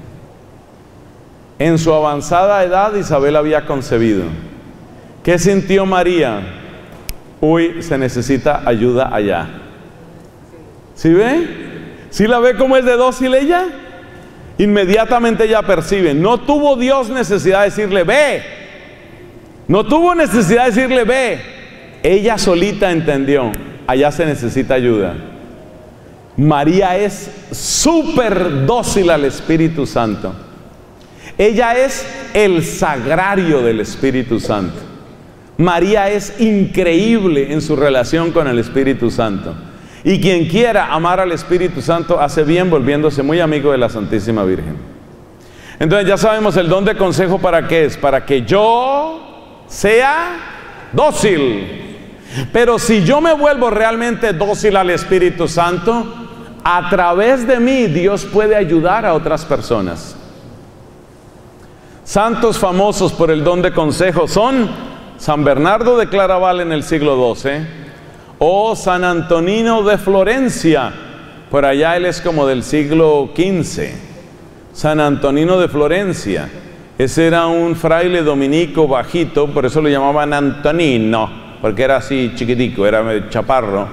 En su avanzada edad Isabel había concebido. ¿Qué sintió María? Uy, se necesita ayuda allá. ¿Sí ve? ¿Sí la ve cómo es de dócil ella? Inmediatamente ella percibe. No tuvo Dios necesidad de decirle, ve. No tuvo necesidad de decirle, ve. Ella solita entendió, allá se necesita ayuda. María es súper dócil al Espíritu Santo. Ella es el sagrario del Espíritu Santo. María es increíble en su relación con el Espíritu Santo. Y quien quiera amar al Espíritu Santo hace bien volviéndose muy amigo de la Santísima Virgen. Entonces ya sabemos el don de consejo para qué es. Para que yo sea dócil. Pero si yo me vuelvo realmente dócil al Espíritu Santo, a través de mí Dios puede ayudar a otras personas. Santos famosos por el don de consejo son San Bernardo de Claraval en el siglo XII o San Antonino de Florencia, por allá él es como del siglo XV. San Antonino de Florencia, ese era un fraile dominico bajito, por eso lo llamaban Antonino, porque era así chiquitico, era chaparro.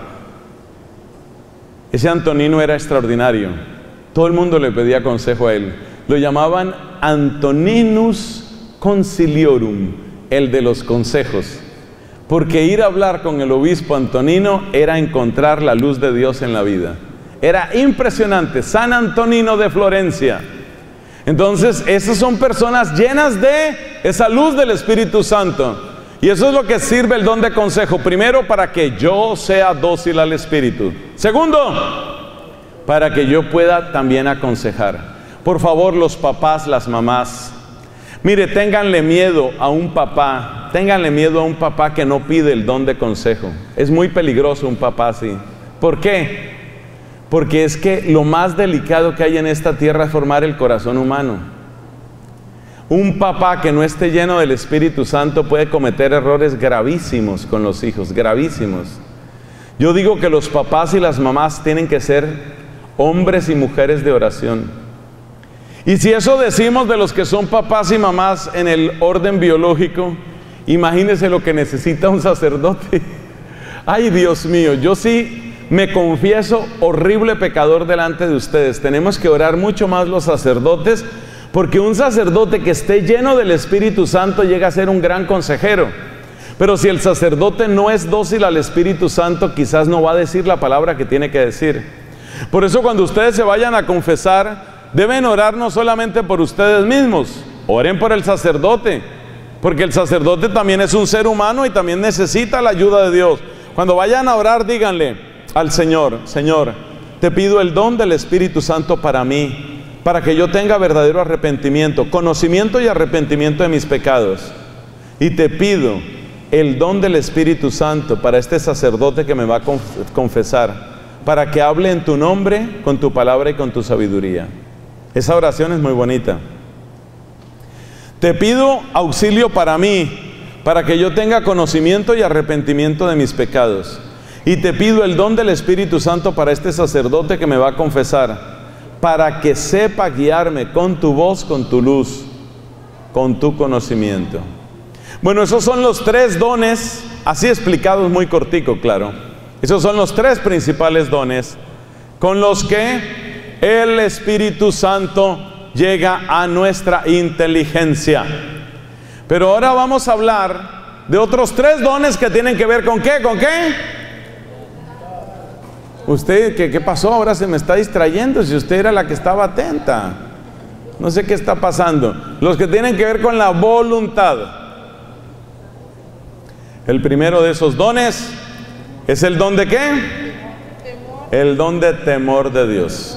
Ese Antonino era extraordinario, todo el mundo le pedía consejo a él. Lo llamaban Antoninus Conciliorum, el de los consejos, porque ir a hablar con el obispo Antonino era encontrar la luz de Dios en la vida. Era impresionante. San Antonino de Florencia. Entonces, esas son personas llenas de esa luz del Espíritu Santo. Y eso es lo que sirve el don de consejo. Primero, para que yo sea dócil al Espíritu. Segundo, para que yo pueda también aconsejar. Por favor, los papás, las mamás, mire, ténganle miedo a un papá. Ténganle miedo a un papá que no pide el don de consejo. Es muy peligroso un papá así. ¿Por qué? Porque es que lo más delicado que hay en esta tierra es formar el corazón humano. Un papá que no esté lleno del Espíritu Santo puede cometer errores gravísimos con los hijos, gravísimos. Yo digo que los papás y las mamás tienen que ser hombres y mujeres de oración. Y si eso decimos de los que son papás y mamás en el orden biológico, imagínense lo que necesita un sacerdote. Ay, Dios mío, yo sí me confieso horrible pecador delante de ustedes. Tenemos que orar mucho más los sacerdotes, porque un sacerdote que esté lleno del Espíritu Santo llega a ser un gran consejero. Pero si el sacerdote no es dócil al Espíritu Santo, quizás no va a decir la palabra que tiene que decir. Por eso cuando ustedes se vayan a confesar, deben orar no solamente por ustedes mismos, oren por el sacerdote, porque el sacerdote también es un ser humano y también necesita la ayuda de Dios. Cuando vayan a orar, díganle al Señor: Señor, te pido el don del Espíritu Santo para mí, para que yo tenga verdadero arrepentimiento, conocimiento y arrepentimiento de mis pecados. Y te pido el don del Espíritu Santo para este sacerdote que me va a confesar, para que hable en tu nombre, con tu palabra y con tu sabiduría. Esa oración es muy bonita. Te pido auxilio para mí, para que yo tenga conocimiento y arrepentimiento de mis pecados. Y te pido el don del Espíritu Santo para este sacerdote que me va a confesar, para que sepa guiarme con tu voz, con tu luz, con tu conocimiento. Bueno, esos son los 3 dones, así explicados muy cortico, claro. Esos son los 3 principales dones con los que el Espíritu Santo llega a nuestra inteligencia. Pero ahora vamos a hablar de otros 3 dones que tienen que ver con ¿qué? ¿Con qué? Usted, ¿qué pasó? Ahora se me está distrayendo, si usted era la que estaba atenta. No sé qué está pasando. Los que tienen que ver con la voluntad. El primero de esos dones es el don de ¿qué? El don de temor de Dios.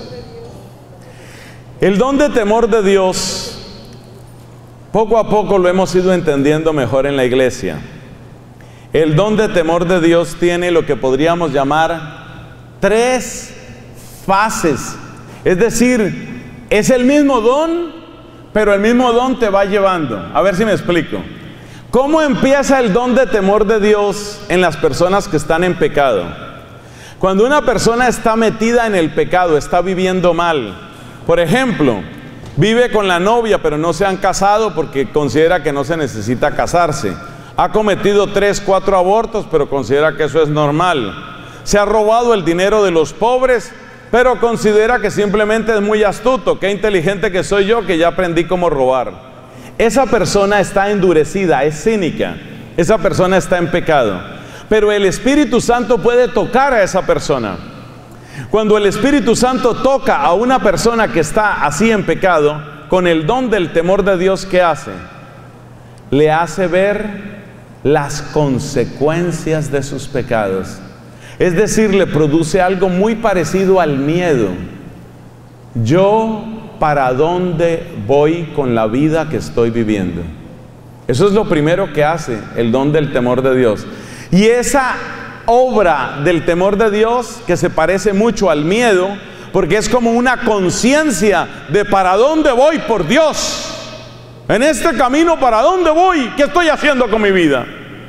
El don de temor de Dios, poco a poco lo hemos ido entendiendo mejor en la iglesia. El don de temor de Dios tiene lo que podríamos llamar 3 fases. Es decir, es el mismo don, pero el mismo don te va llevando. A ver si me explico. ¿Cómo empieza el don de temor de Dios en las personas que están en pecado? Cuando una persona está metida en el pecado, está viviendo mal. Por ejemplo, vive con la novia, pero no se han casado porque considera que no se necesita casarse. Ha cometido 3, 4 abortos, pero considera que eso es normal. Se ha robado el dinero de los pobres, pero considera que simplemente es muy astuto. Qué inteligente que soy yo, que ya aprendí cómo robar. Esa persona está endurecida, es cínica. Esa persona está en pecado. Pero el Espíritu Santo puede tocar a esa persona. Cuando el Espíritu Santo toca a una persona que está así en pecado, con el don del temor de Dios, ¿qué hace? Le hace ver las consecuencias de sus pecados. Es decir, le produce algo muy parecido al miedo. Yo, ¿para dónde voy con la vida que estoy viviendo? Eso es lo primero que hace el don del temor de Dios. Y esa obra del temor de Dios, que se parece mucho al miedo, porque es como una conciencia de para dónde voy por Dios. En este camino, ¿para dónde voy? ¿Qué estoy haciendo con mi vida?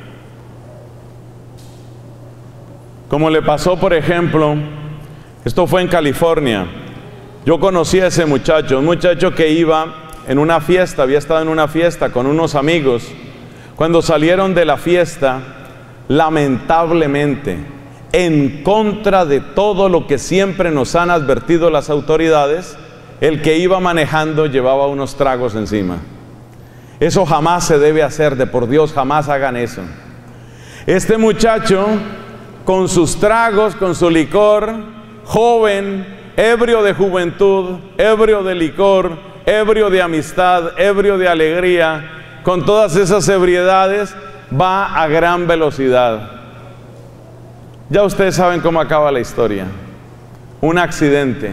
Como le pasó, por ejemplo, esto fue en California. Yo conocí a ese muchacho, un muchacho que iba en una fiesta, había estado en una fiesta con unos amigos. Cuando salieron de la fiesta, lamentablemente, en contra de todo lo que siempre nos han advertido las autoridades, el que iba manejando llevaba unos tragos encima. Eso jamás se debe hacer, de por Dios, jamás hagan eso. Este muchacho, con sus tragos, con su licor, joven, ebrio de juventud, ebrio de licor, ebrio de amistad, ebrio de alegría, con todas esas ebriedades, va a gran velocidad. Ya ustedes saben cómo acaba la historia. Un accidente,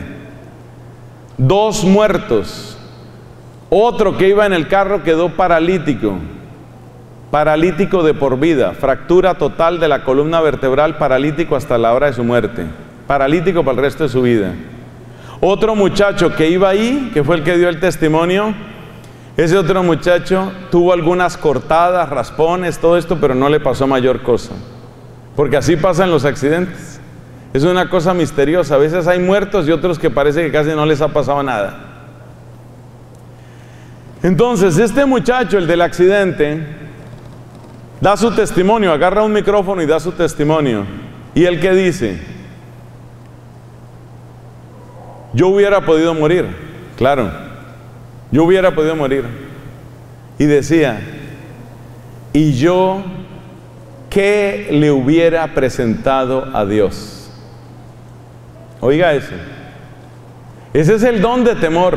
2 muertos, otro que iba en el carro quedó paralítico, paralítico de por vida, fractura total de la columna vertebral, paralítico hasta la hora de su muerte, paralítico para el resto de su vida. Otro muchacho que iba ahí, que fue el que dio el testimonio, ese otro muchacho tuvo algunas cortadas, raspones, todo esto, pero no le pasó mayor cosa. Porque así pasan los accidentes. Es una cosa misteriosa. A veces hay muertos y otros que parece que casi no les ha pasado nada. Entonces, este muchacho, el del accidente, da su testimonio, agarra un micrófono y da su testimonio. ¿Y él qué dice? Yo hubiera podido morir, claro. Yo hubiera podido morir. Y decía, ¿y yo qué le hubiera presentado a Dios? Oiga eso. Ese es el don de temor.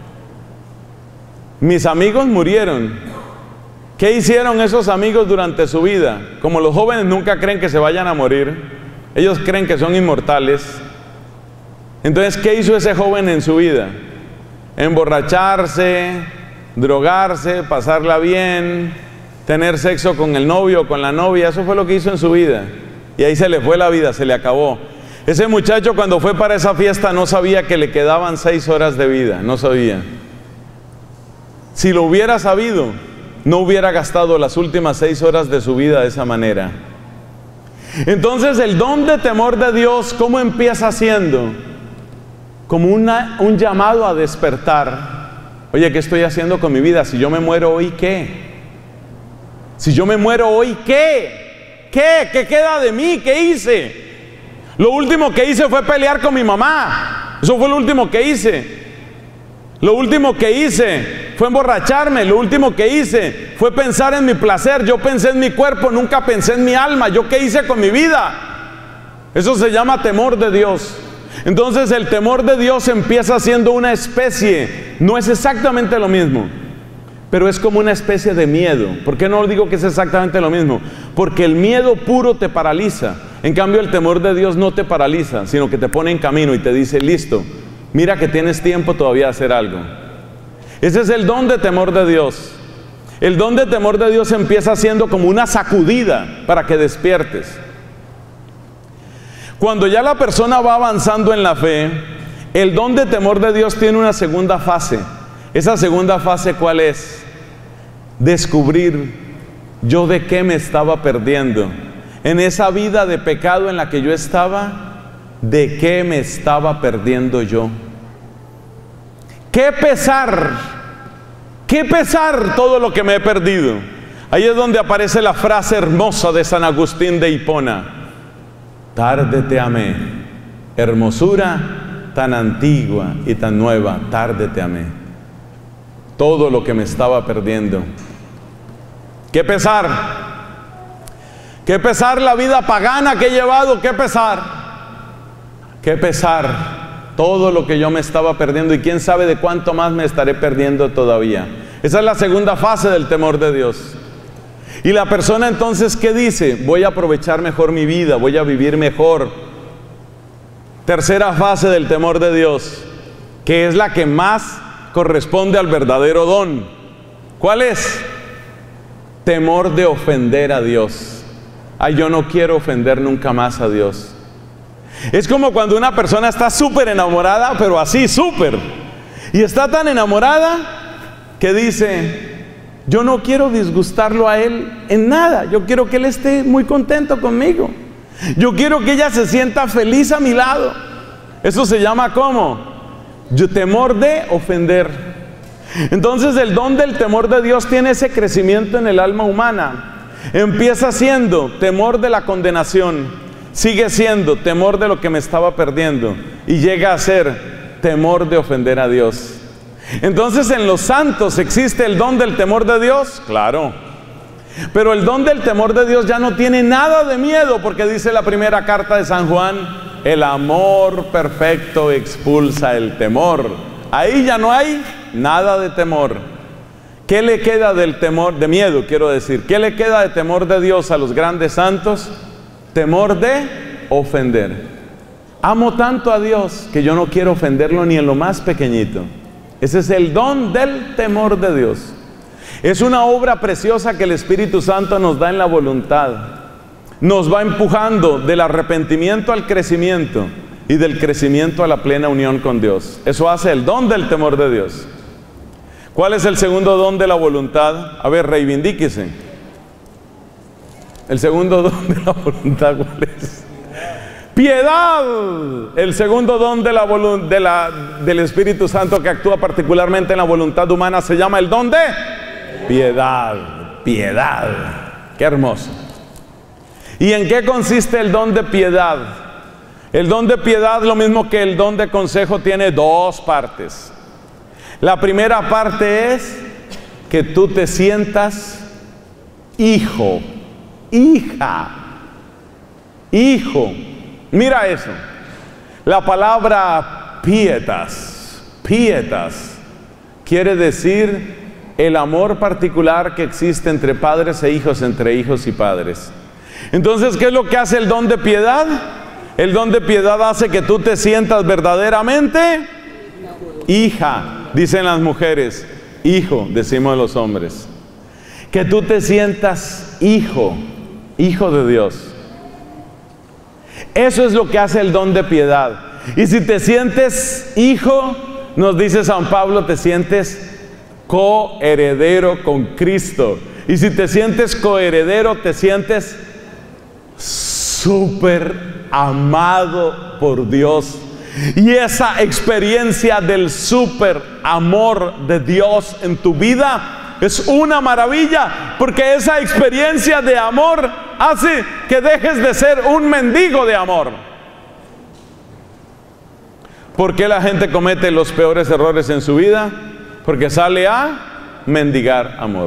Mis amigos murieron. ¿Qué hicieron esos amigos durante su vida? Como los jóvenes nunca creen que se vayan a morir, ellos creen que son inmortales. Entonces, ¿qué hizo ese joven en su vida? Emborracharse, drogarse, pasarla bien, tener sexo con el novio o con la novia. Eso fue lo que hizo en su vida. Y ahí se le fue la vida, se le acabó. Ese muchacho, cuando fue para esa fiesta, no sabía que le quedaban 6 horas de vida, no sabía. Si lo hubiera sabido, no hubiera gastado las últimas 6 horas de su vida de esa manera. Entonces, el don de temor de Dios, ¿cómo empieza siendo? Como un llamado a despertar. Oye, ¿qué estoy haciendo con mi vida? Si yo me muero hoy, ¿qué? Si yo me muero hoy, ¿qué? ¿Qué queda de mí? ¿Qué hice? Lo último que hice fue pelear con mi mamá. Eso fue lo último que hice. Lo último que hice fue emborracharme. Lo último que hice fue pensar en mi placer. Yo pensé en mi cuerpo, nunca pensé en mi alma. ¿Yo qué hice con mi vida? Eso se llama temor de Dios. Entonces el temor de Dios empieza siendo una especie, no es exactamente lo mismo, pero es como una especie de miedo. ¿Por qué no digo que es exactamente lo mismo? Porque el miedo puro te paraliza. En cambio, el temor de Dios no te paraliza, sino que te pone en camino y te dice, listo, mira que tienes tiempo todavía de hacer algo. Ese es el don de temor de Dios. El don de temor de Dios empieza siendo como una sacudida para que despiertes. Cuando ya la persona va avanzando en la fe, el don de temor de Dios tiene una segunda fase. Esa segunda fase, ¿cuál es? Descubrir yo de qué me estaba perdiendo. En esa vida de pecado en la que yo estaba, ¿de qué me estaba perdiendo yo? ¡Qué pesar! ¡Qué pesar todo lo que me he perdido! Ahí es donde aparece la frase hermosa de San Agustín de Hipona: tarde te amé, hermosura tan antigua y tan nueva, tarde te amé. Todo lo que me estaba perdiendo. ¡Qué pesar! ¡Qué pesar la vida pagana que he llevado! ¡Qué pesar! ¡Qué pesar! Todo lo que yo me estaba perdiendo, y quién sabe de cuánto más me estaré perdiendo todavía. Esa es la segunda fase del temor de Dios. Y la persona entonces, ¿qué dice? Voy a aprovechar mejor mi vida, voy a vivir mejor. Tercera fase del temor de Dios, que es la que más corresponde al verdadero don. ¿Cuál es? Temor de ofender a Dios. Ay, yo no quiero ofender nunca más a Dios. Es como cuando una persona está súper enamorada, pero así, súper. Y está tan enamorada que dice: yo no quiero disgustarlo a él en nada. Yo quiero que él esté muy contento conmigo. Yo quiero que ella se sienta feliz a mi lado. Eso se llama ¿cómo? Temor de ofender. Entonces el don del temor de Dios tiene ese crecimiento en el alma humana. Empieza siendo temor de la condenación, sigue siendo temor de lo que me estaba perdiendo, y llega a ser temor de ofender a Dios. Entonces en los santos existe el don del temor de Dios, claro. Pero el don del temor de Dios ya no tiene nada de miedo, porque dice la primera carta de San Juan: el amor perfecto expulsa el temor. Ahí ya no hay nada de temor. ¿Qué le queda del temor, de miedo quiero decir? ¿Qué le queda de temor de Dios a los grandes santos? Temor de ofender. Amo tanto a Dios que yo no quiero ofenderlo ni en lo más pequeñito. Ese es el don del temor de Dios. Es una obra preciosa que el Espíritu Santo nos da en la voluntad. Nos va empujando del arrepentimiento al crecimiento, y del crecimiento a la plena unión con Dios. Eso hace el don del temor de Dios. ¿Cuál es el segundo don de la voluntad? A ver, reivindíquese. El segundo don de la voluntad, ¿cuál es? Piedad. El segundo don de del Espíritu Santo, que actúa particularmente en la voluntad humana, se llama el don de piedad. Piedad. Qué hermoso. ¿Y en qué consiste el don de piedad? El don de piedad, lo mismo que el don de consejo, tiene dos partes. La primera parte es que tú te sientas hijo, hija, hijo. Mira eso. La palabra pietas, pietas, quiere decir el amor particular que existe entre padres e hijos, entre hijos y padres. Entonces, ¿qué es lo que hace el don de piedad? El don de piedad hace que tú te sientas verdaderamente hija, dicen las mujeres. Hijo, decimos los hombres. Que tú te sientas hijo, hijo de Dios. Eso es lo que hace el don de piedad. Y si te sientes hijo, nos dice San Pablo, te sientes coheredero con Cristo. Y si te sientes coheredero, te sientes súper amado por Dios. Y esa experiencia del súper amor de Dios en tu vida es una maravilla, porque esa experiencia de amor hace que dejes de ser un mendigo de amor. ¿Por qué la gente comete los peores errores en su vida? Porque sale a mendigar amor.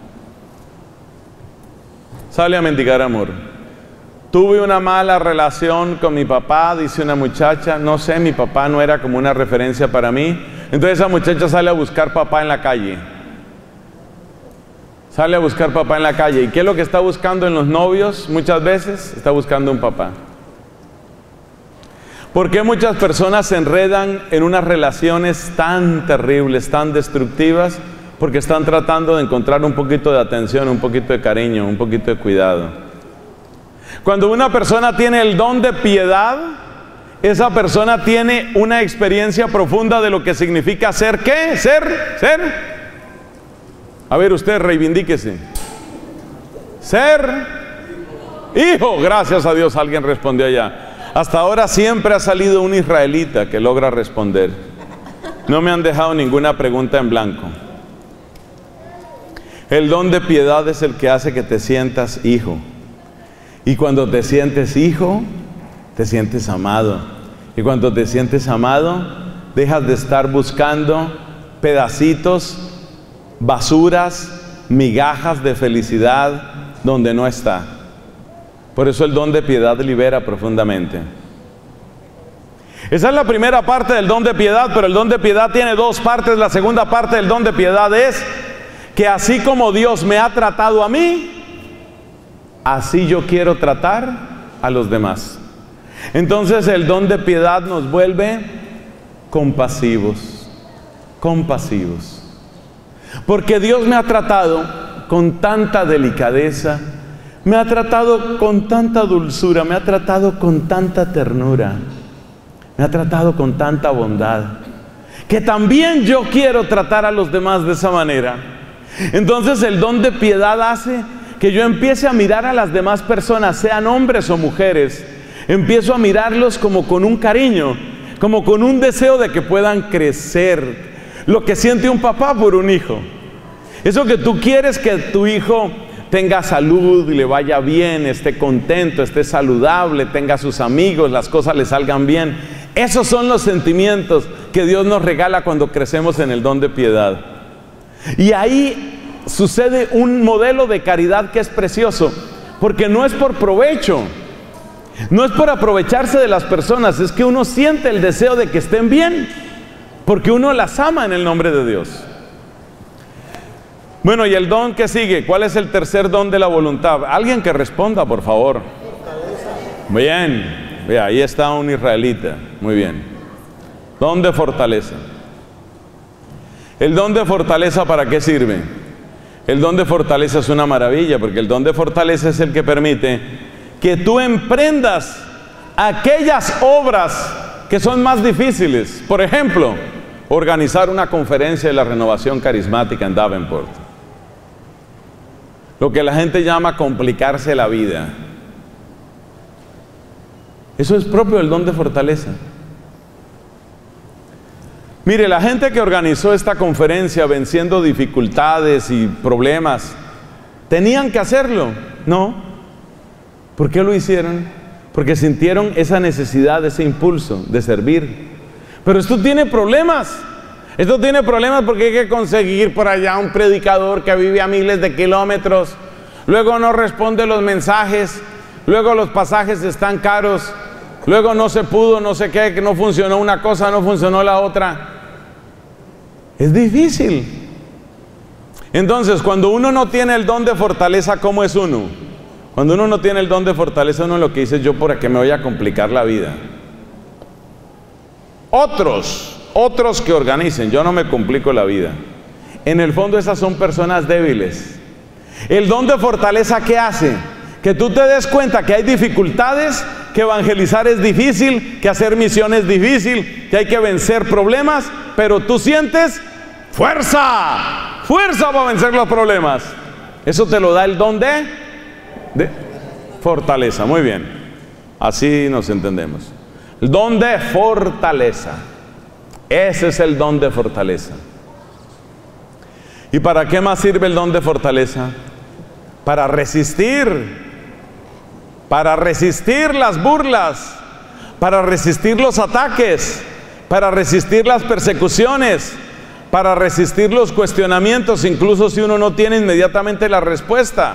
Sale a mendigar amor. Tuve una mala relación con mi papá, dice una muchacha. No sé, mi papá no era como una referencia para mí. Entonces esa muchacha sale a buscar papá en la calle. Sale a buscar papá en la calle. ¿Y qué es lo que está buscando en los novios? Muchas veces está buscando un papá. ¿Por qué muchas personas se enredan en unas relaciones tan terribles, tan destructivas? Porque están tratando de encontrar un poquito de atención, un poquito de cariño, un poquito de cuidado. Cuando una persona tiene el don de piedad, esa persona tiene una experiencia profunda de lo que significa ser, ¿qué? Ser. A ver, usted reivindíquese. Ser hijo. Gracias a Dios, alguien respondió allá. Hasta ahora siempre ha salido un israelita que logra responder. No me han dejado ninguna pregunta en blanco. El don de piedad es el que hace que te sientas hijo. Y cuando te sientes hijo, te sientes amado. Y cuando te sientes amado, dejas de estar buscando pedacitos, basuras, migajas de felicidad donde no está. Por eso el don de piedad libera profundamente. Esa es la primera parte del don de piedad, pero el don de piedad tiene dos partes. La segunda parte del don de piedad es que así como Dios me ha tratado a mí, así yo quiero tratar a los demás. Entonces el don de piedad nos vuelve compasivos, compasivos. Porque Dios me ha tratado con tanta delicadeza, me ha tratado con tanta dulzura, me ha tratado con tanta ternura, me ha tratado con tanta bondad, que también yo quiero tratar a los demás de esa manera. Entonces el don de piedad hace que yo empiece a mirar a las demás personas, sean hombres o mujeres, empiezo a mirarlos como con un cariño, como con un deseo de que puedan crecer, lo que siente un papá por un hijo. Eso que tú quieres que tu hijo tenga salud, le vaya bien, esté contento, esté saludable, tenga sus amigos, las cosas le salgan bien. Esos son los sentimientos que Dios nos regala cuando crecemos en el don de piedad. Y ahí sucede un modelo de caridad que es precioso, porque no es por provecho, no es por aprovecharse de las personas, es que uno siente el deseo de que estén bien, porque uno las ama en el nombre de Dios. Bueno, y el don que sigue, ¿cuál es el tercer don de la voluntad? Alguien que responda, por favor. Bien, ahí está un israelita, muy bien. Don de fortaleza. ¿El don de fortaleza para qué sirve? El don de fortaleza es una maravilla, porque el don de fortaleza es el que permite que tú emprendas aquellas obras que son más difíciles. Por ejemplo, organizar una conferencia de la renovación carismática en Davenport. Lo que la gente llama complicarse la vida. Eso es propio del don de fortaleza. Mire, la gente que organizó esta conferencia venciendo dificultades y problemas, ¿tenían que hacerlo? No. ¿Por qué lo hicieron? Porque sintieron esa necesidad, ese impulso de servir. Pero esto tiene problemas. Esto tiene problemas porque hay que conseguir por allá un predicador que vive a miles de kilómetros. Luego no responde los mensajes. Luego los pasajes están caros. Luego no se pudo, no sé qué, que no funcionó una cosa, no funcionó la otra. Es difícil. Entonces, cuando uno no tiene el don de fortaleza, ¿cómo es uno? Cuando uno no tiene el don de fortaleza, uno lo que dice: yo por qué me voy a complicar la vida. Otros que organicen, yo no me complico la vida. En el fondo esas son personas débiles. El don de fortaleza, ¿qué hace? Que tú te des cuenta que hay dificultades, que evangelizar es difícil, que hacer misión es difícil, que hay que vencer problemas, pero tú sientes fuerza para vencer los problemas. Eso te lo da el don de fortaleza. Muy bien, así nos entendemos. El don de fortaleza. Ese es el don de fortaleza. ¿Y para qué más sirve el don de fortaleza? Para resistir las burlas, para resistir los ataques, para resistir las persecuciones, para resistir los cuestionamientos, incluso si uno no tiene inmediatamente la respuesta.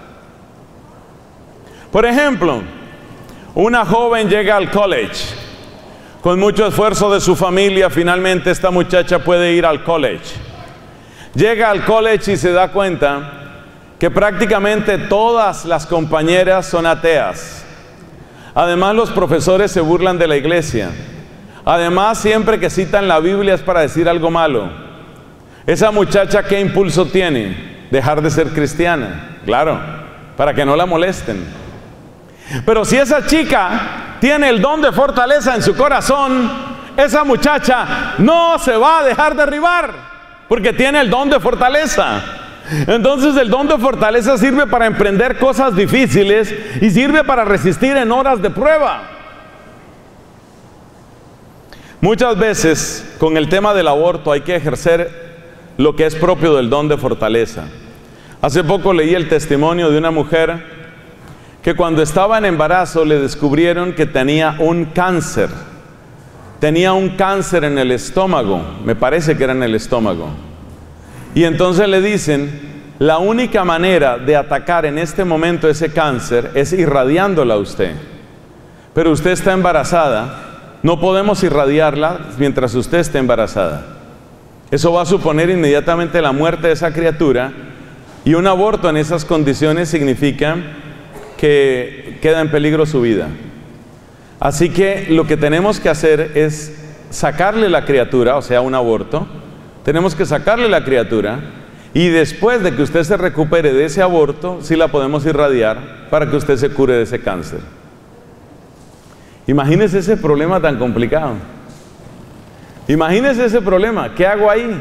Por ejemplo, una joven llega al college. Con mucho esfuerzo de su familia, finalmente esta muchacha puede ir al college. Llega al college y se da cuenta que prácticamente todas las compañeras son ateas. Además, los profesores se burlan de la iglesia. Además, siempre que citan la Biblia es para decir algo malo. Esa muchacha, ¿qué impulso tiene? Dejar de ser cristiana, claro, para que no la molesten. Pero si esa chica tiene el don de fortaleza en su corazón, esa muchacha no se va a dejar derribar, porque tiene el don de fortaleza. Entonces el don de fortaleza sirve para emprender cosas difíciles y sirve para resistir en horas de prueba. Muchas veces con el tema del aborto hay que ejercer lo que es propio del don de fortaleza. Hace poco leí el testimonio de una mujer que cuando estaba en embarazo le descubrieron que tenía un cáncer. Tenía un cáncer en el estómago, me parece que era en el estómago. Y entonces le dicen, la única manera de atacar en este momento ese cáncer es irradiándola a usted. Pero usted está embarazada, no podemos irradiarla mientras usted esté embarazada. Eso va a suponer inmediatamente la muerte de esa criatura, y un aborto en esas condiciones significa que queda en peligro su vida. Así que lo que tenemos que hacer es sacarle la criatura, o sea, un aborto. Tenemos que sacarle la criatura, y después de que usted se recupere de ese aborto, sí la podemos irradiar para que usted se cure de ese cáncer. Imagínese ese problema tan complicado. Imagínese ese problema. ¿Qué hago ahí?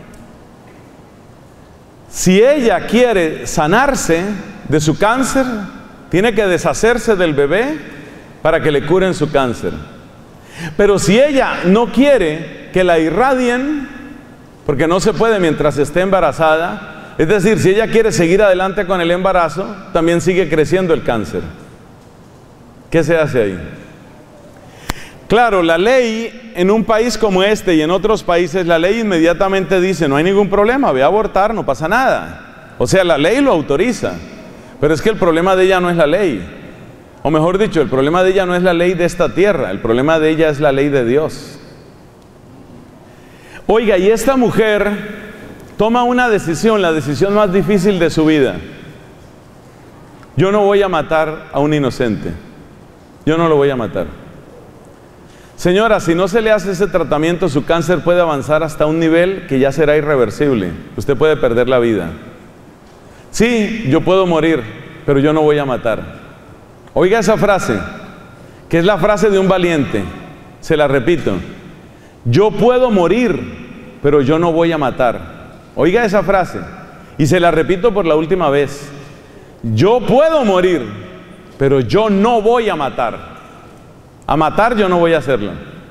Si ella quiere sanarse de su cáncer, tiene que deshacerse del bebé para que le curen su cáncer. Pero si ella no quiere que la irradien, porque no se puede mientras esté embarazada, es decir, si ella quiere seguir adelante con el embarazo, también sigue creciendo el cáncer. ¿Qué se hace ahí? Claro, la ley en un país como este y en otros países, la ley inmediatamente dice, no hay ningún problema, ve a abortar, no pasa nada. O sea, la ley lo autoriza. Pero es que el problema de ella no es la ley. O mejor dicho, el problema de ella no es la ley de esta tierra, el problema de ella es la ley de Dios. Oiga, y esta mujer toma una decisión, la decisión más difícil de su vida. Yo no voy a matar a un inocente. Yo no lo voy a matar. Señora, si no se le hace ese tratamiento, su cáncer puede avanzar hasta un nivel que ya será irreversible. Usted puede perder la vida. Sí, yo puedo morir, pero yo no voy a matar. Oiga esa frase, que es la frase de un valiente. Se la repito. Yo puedo morir, pero yo no voy a matar. Oiga esa frase. Y se la repito por la última vez. Yo puedo morir, pero yo no voy a matar. A matar yo no voy a hacerlo.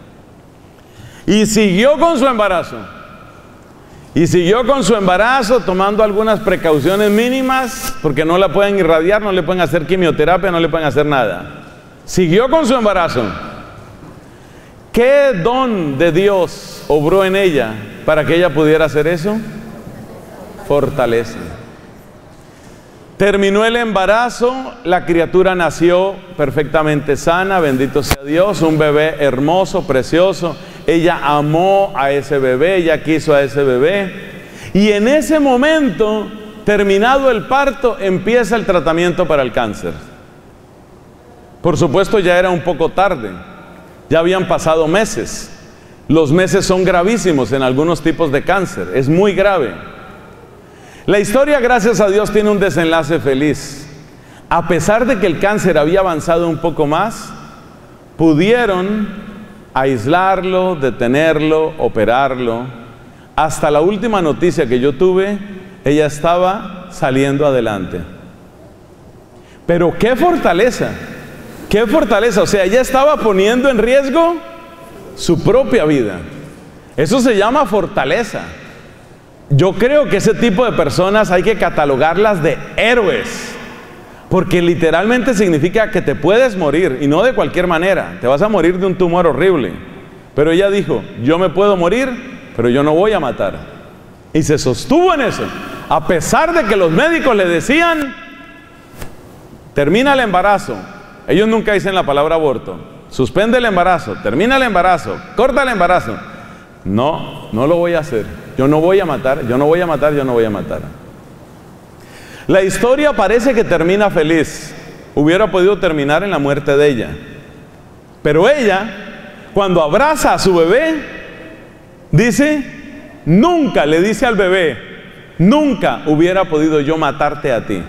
Y siguió con su embarazo. Y siguió con su embarazo tomando algunas precauciones mínimas, porque no la pueden irradiar, no le pueden hacer quimioterapia, no le pueden hacer nada. Siguió con su embarazo. ¿Qué don de Dios obró en ella para que ella pudiera hacer eso? Fortaleza. Terminó el embarazo, la criatura nació perfectamente sana, bendito sea Dios, un bebé hermoso, precioso. Ella amó a ese bebé, ella quiso a ese bebé. Y en ese momento, terminado el parto, empieza el tratamiento para el cáncer. Por supuesto, ya era un poco tarde, ya habían pasado meses. Los meses son gravísimos en algunos tipos de cáncer, es muy grave. La historia, gracias a Dios, tiene un desenlace feliz. A pesar de que el cáncer había avanzado un poco más, pudieron aislarlo, detenerlo, operarlo. Hasta la última noticia que yo tuve, ella estaba saliendo adelante. Pero qué fortaleza, qué fortaleza. O sea, ella estaba poniendo en riesgo su propia vida. Eso se llama fortaleza. Yo creo que ese tipo de personas hay que catalogarlas de héroes, porque literalmente significa que te puedes morir, y no de cualquier manera. Te vas a morir de un tumor horrible. Pero ella dijo, yo me puedo morir, pero yo no voy a matar. Y se sostuvo en eso, a pesar de que los médicos le decían, termina el embarazo. Ellos nunca dicen la palabra aborto. Suspende el embarazo, termina el embarazo, corta el embarazo. No, no lo voy a hacer. Yo no voy a matar, yo no voy a matar, yo no voy a matar. La historia parece que termina feliz. Hubiera podido terminar en la muerte de ella. Pero ella, cuando abraza a su bebé, dice, nunca, le dice al bebé, nunca hubiera podido yo matarte a ti.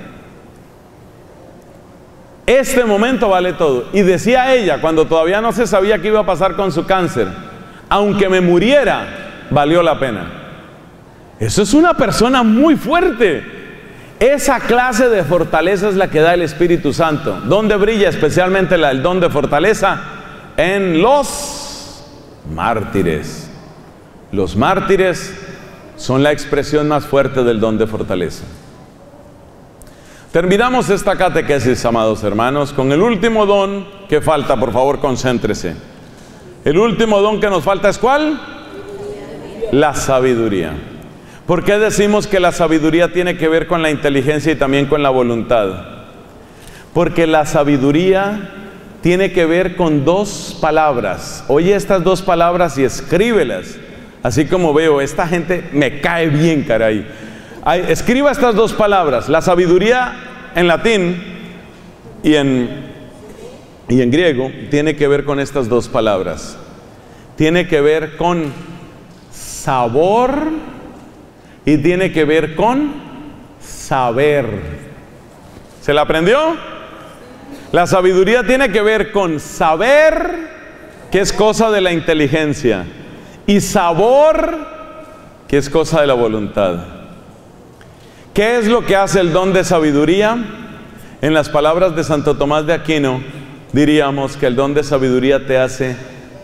Este momento vale todo. Y decía ella, cuando todavía no se sabía qué iba a pasar con su cáncer, aunque me muriera, valió la pena. Eso es una persona muy fuerte. Esa clase de fortaleza es la que da el Espíritu Santo. ¿Dónde brilla especialmente el don de fortaleza? En los mártires. Los mártires son la expresión más fuerte del don de fortaleza. Terminamos esta catequesis, amados hermanos, con el último don que falta. Por favor, concéntrese. El último don que nos falta es ¿cuál? La sabiduría. ¿Por qué decimos que la sabiduría tiene que ver con la inteligencia y también con la voluntad? Porque la sabiduría tiene que ver con dos palabras. Oye estas dos palabras y escríbelas. Así como veo, esta gente me cae bien, caray. Escriba estas dos palabras. La sabiduría en latín y en griego tiene que ver con estas dos palabras. Tiene que ver con sabor y tiene que ver con saber. ¿Se la aprendió? La sabiduría tiene que ver con saber, que es cosa de la inteligencia, y sabor, que es cosa de la voluntad. ¿Qué es lo que hace el don de sabiduría? En las palabras de Santo Tomás de Aquino, diríamos que el don de sabiduría te hace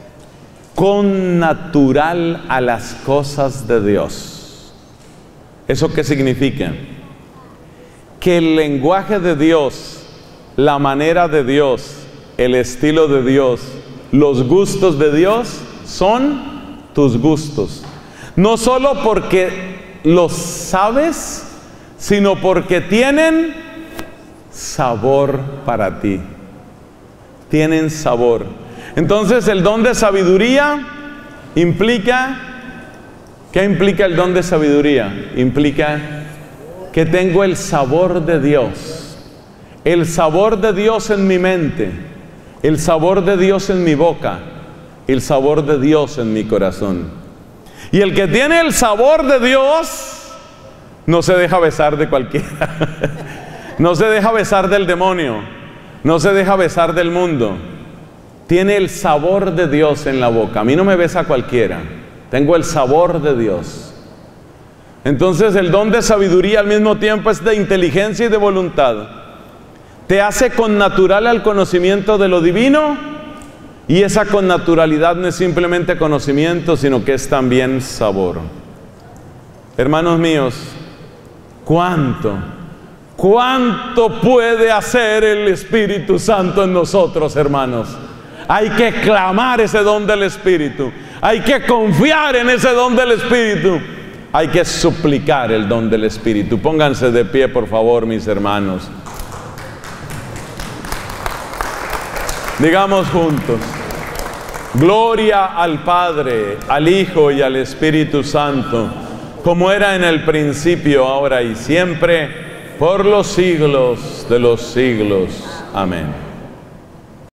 connatural a las cosas de Dios. ¿Eso qué significa? Que el lenguaje de Dios, la manera de Dios, el estilo de Dios, los gustos de Dios son tus gustos. No solo porque los sabes, sino porque tienen sabor para ti. Tienen sabor. Entonces el don de sabiduría implica, ¿qué implica el don de sabiduría? Implica que tengo el sabor de Dios. El sabor de Dios en mi mente, el sabor de Dios en mi boca, el sabor de Dios en mi corazón. Y el que tiene el sabor de Dios no se deja besar de cualquiera. No se deja besar del demonio, no se deja besar del mundo. Tiene el sabor de Dios en la boca. A mí no me besa cualquiera, tengo el sabor de Dios. Entonces el don de sabiduría al mismo tiempo es de inteligencia y de voluntad. Te hace connatural al conocimiento de lo divino, y esa connaturalidad no es simplemente conocimiento, sino que es también sabor. Hermanos míos, ¿cuánto puede hacer el Espíritu Santo en nosotros, hermanos? Hay que clamar ese don del Espíritu, hay que confiar en ese don del Espíritu, hay que suplicar el don del Espíritu. Pónganse de pie, por favor, mis hermanos. Digamos juntos: gloria al Padre, al Hijo y al Espíritu Santo, como era en el principio, ahora y siempre, por los siglos de los siglos. Amén.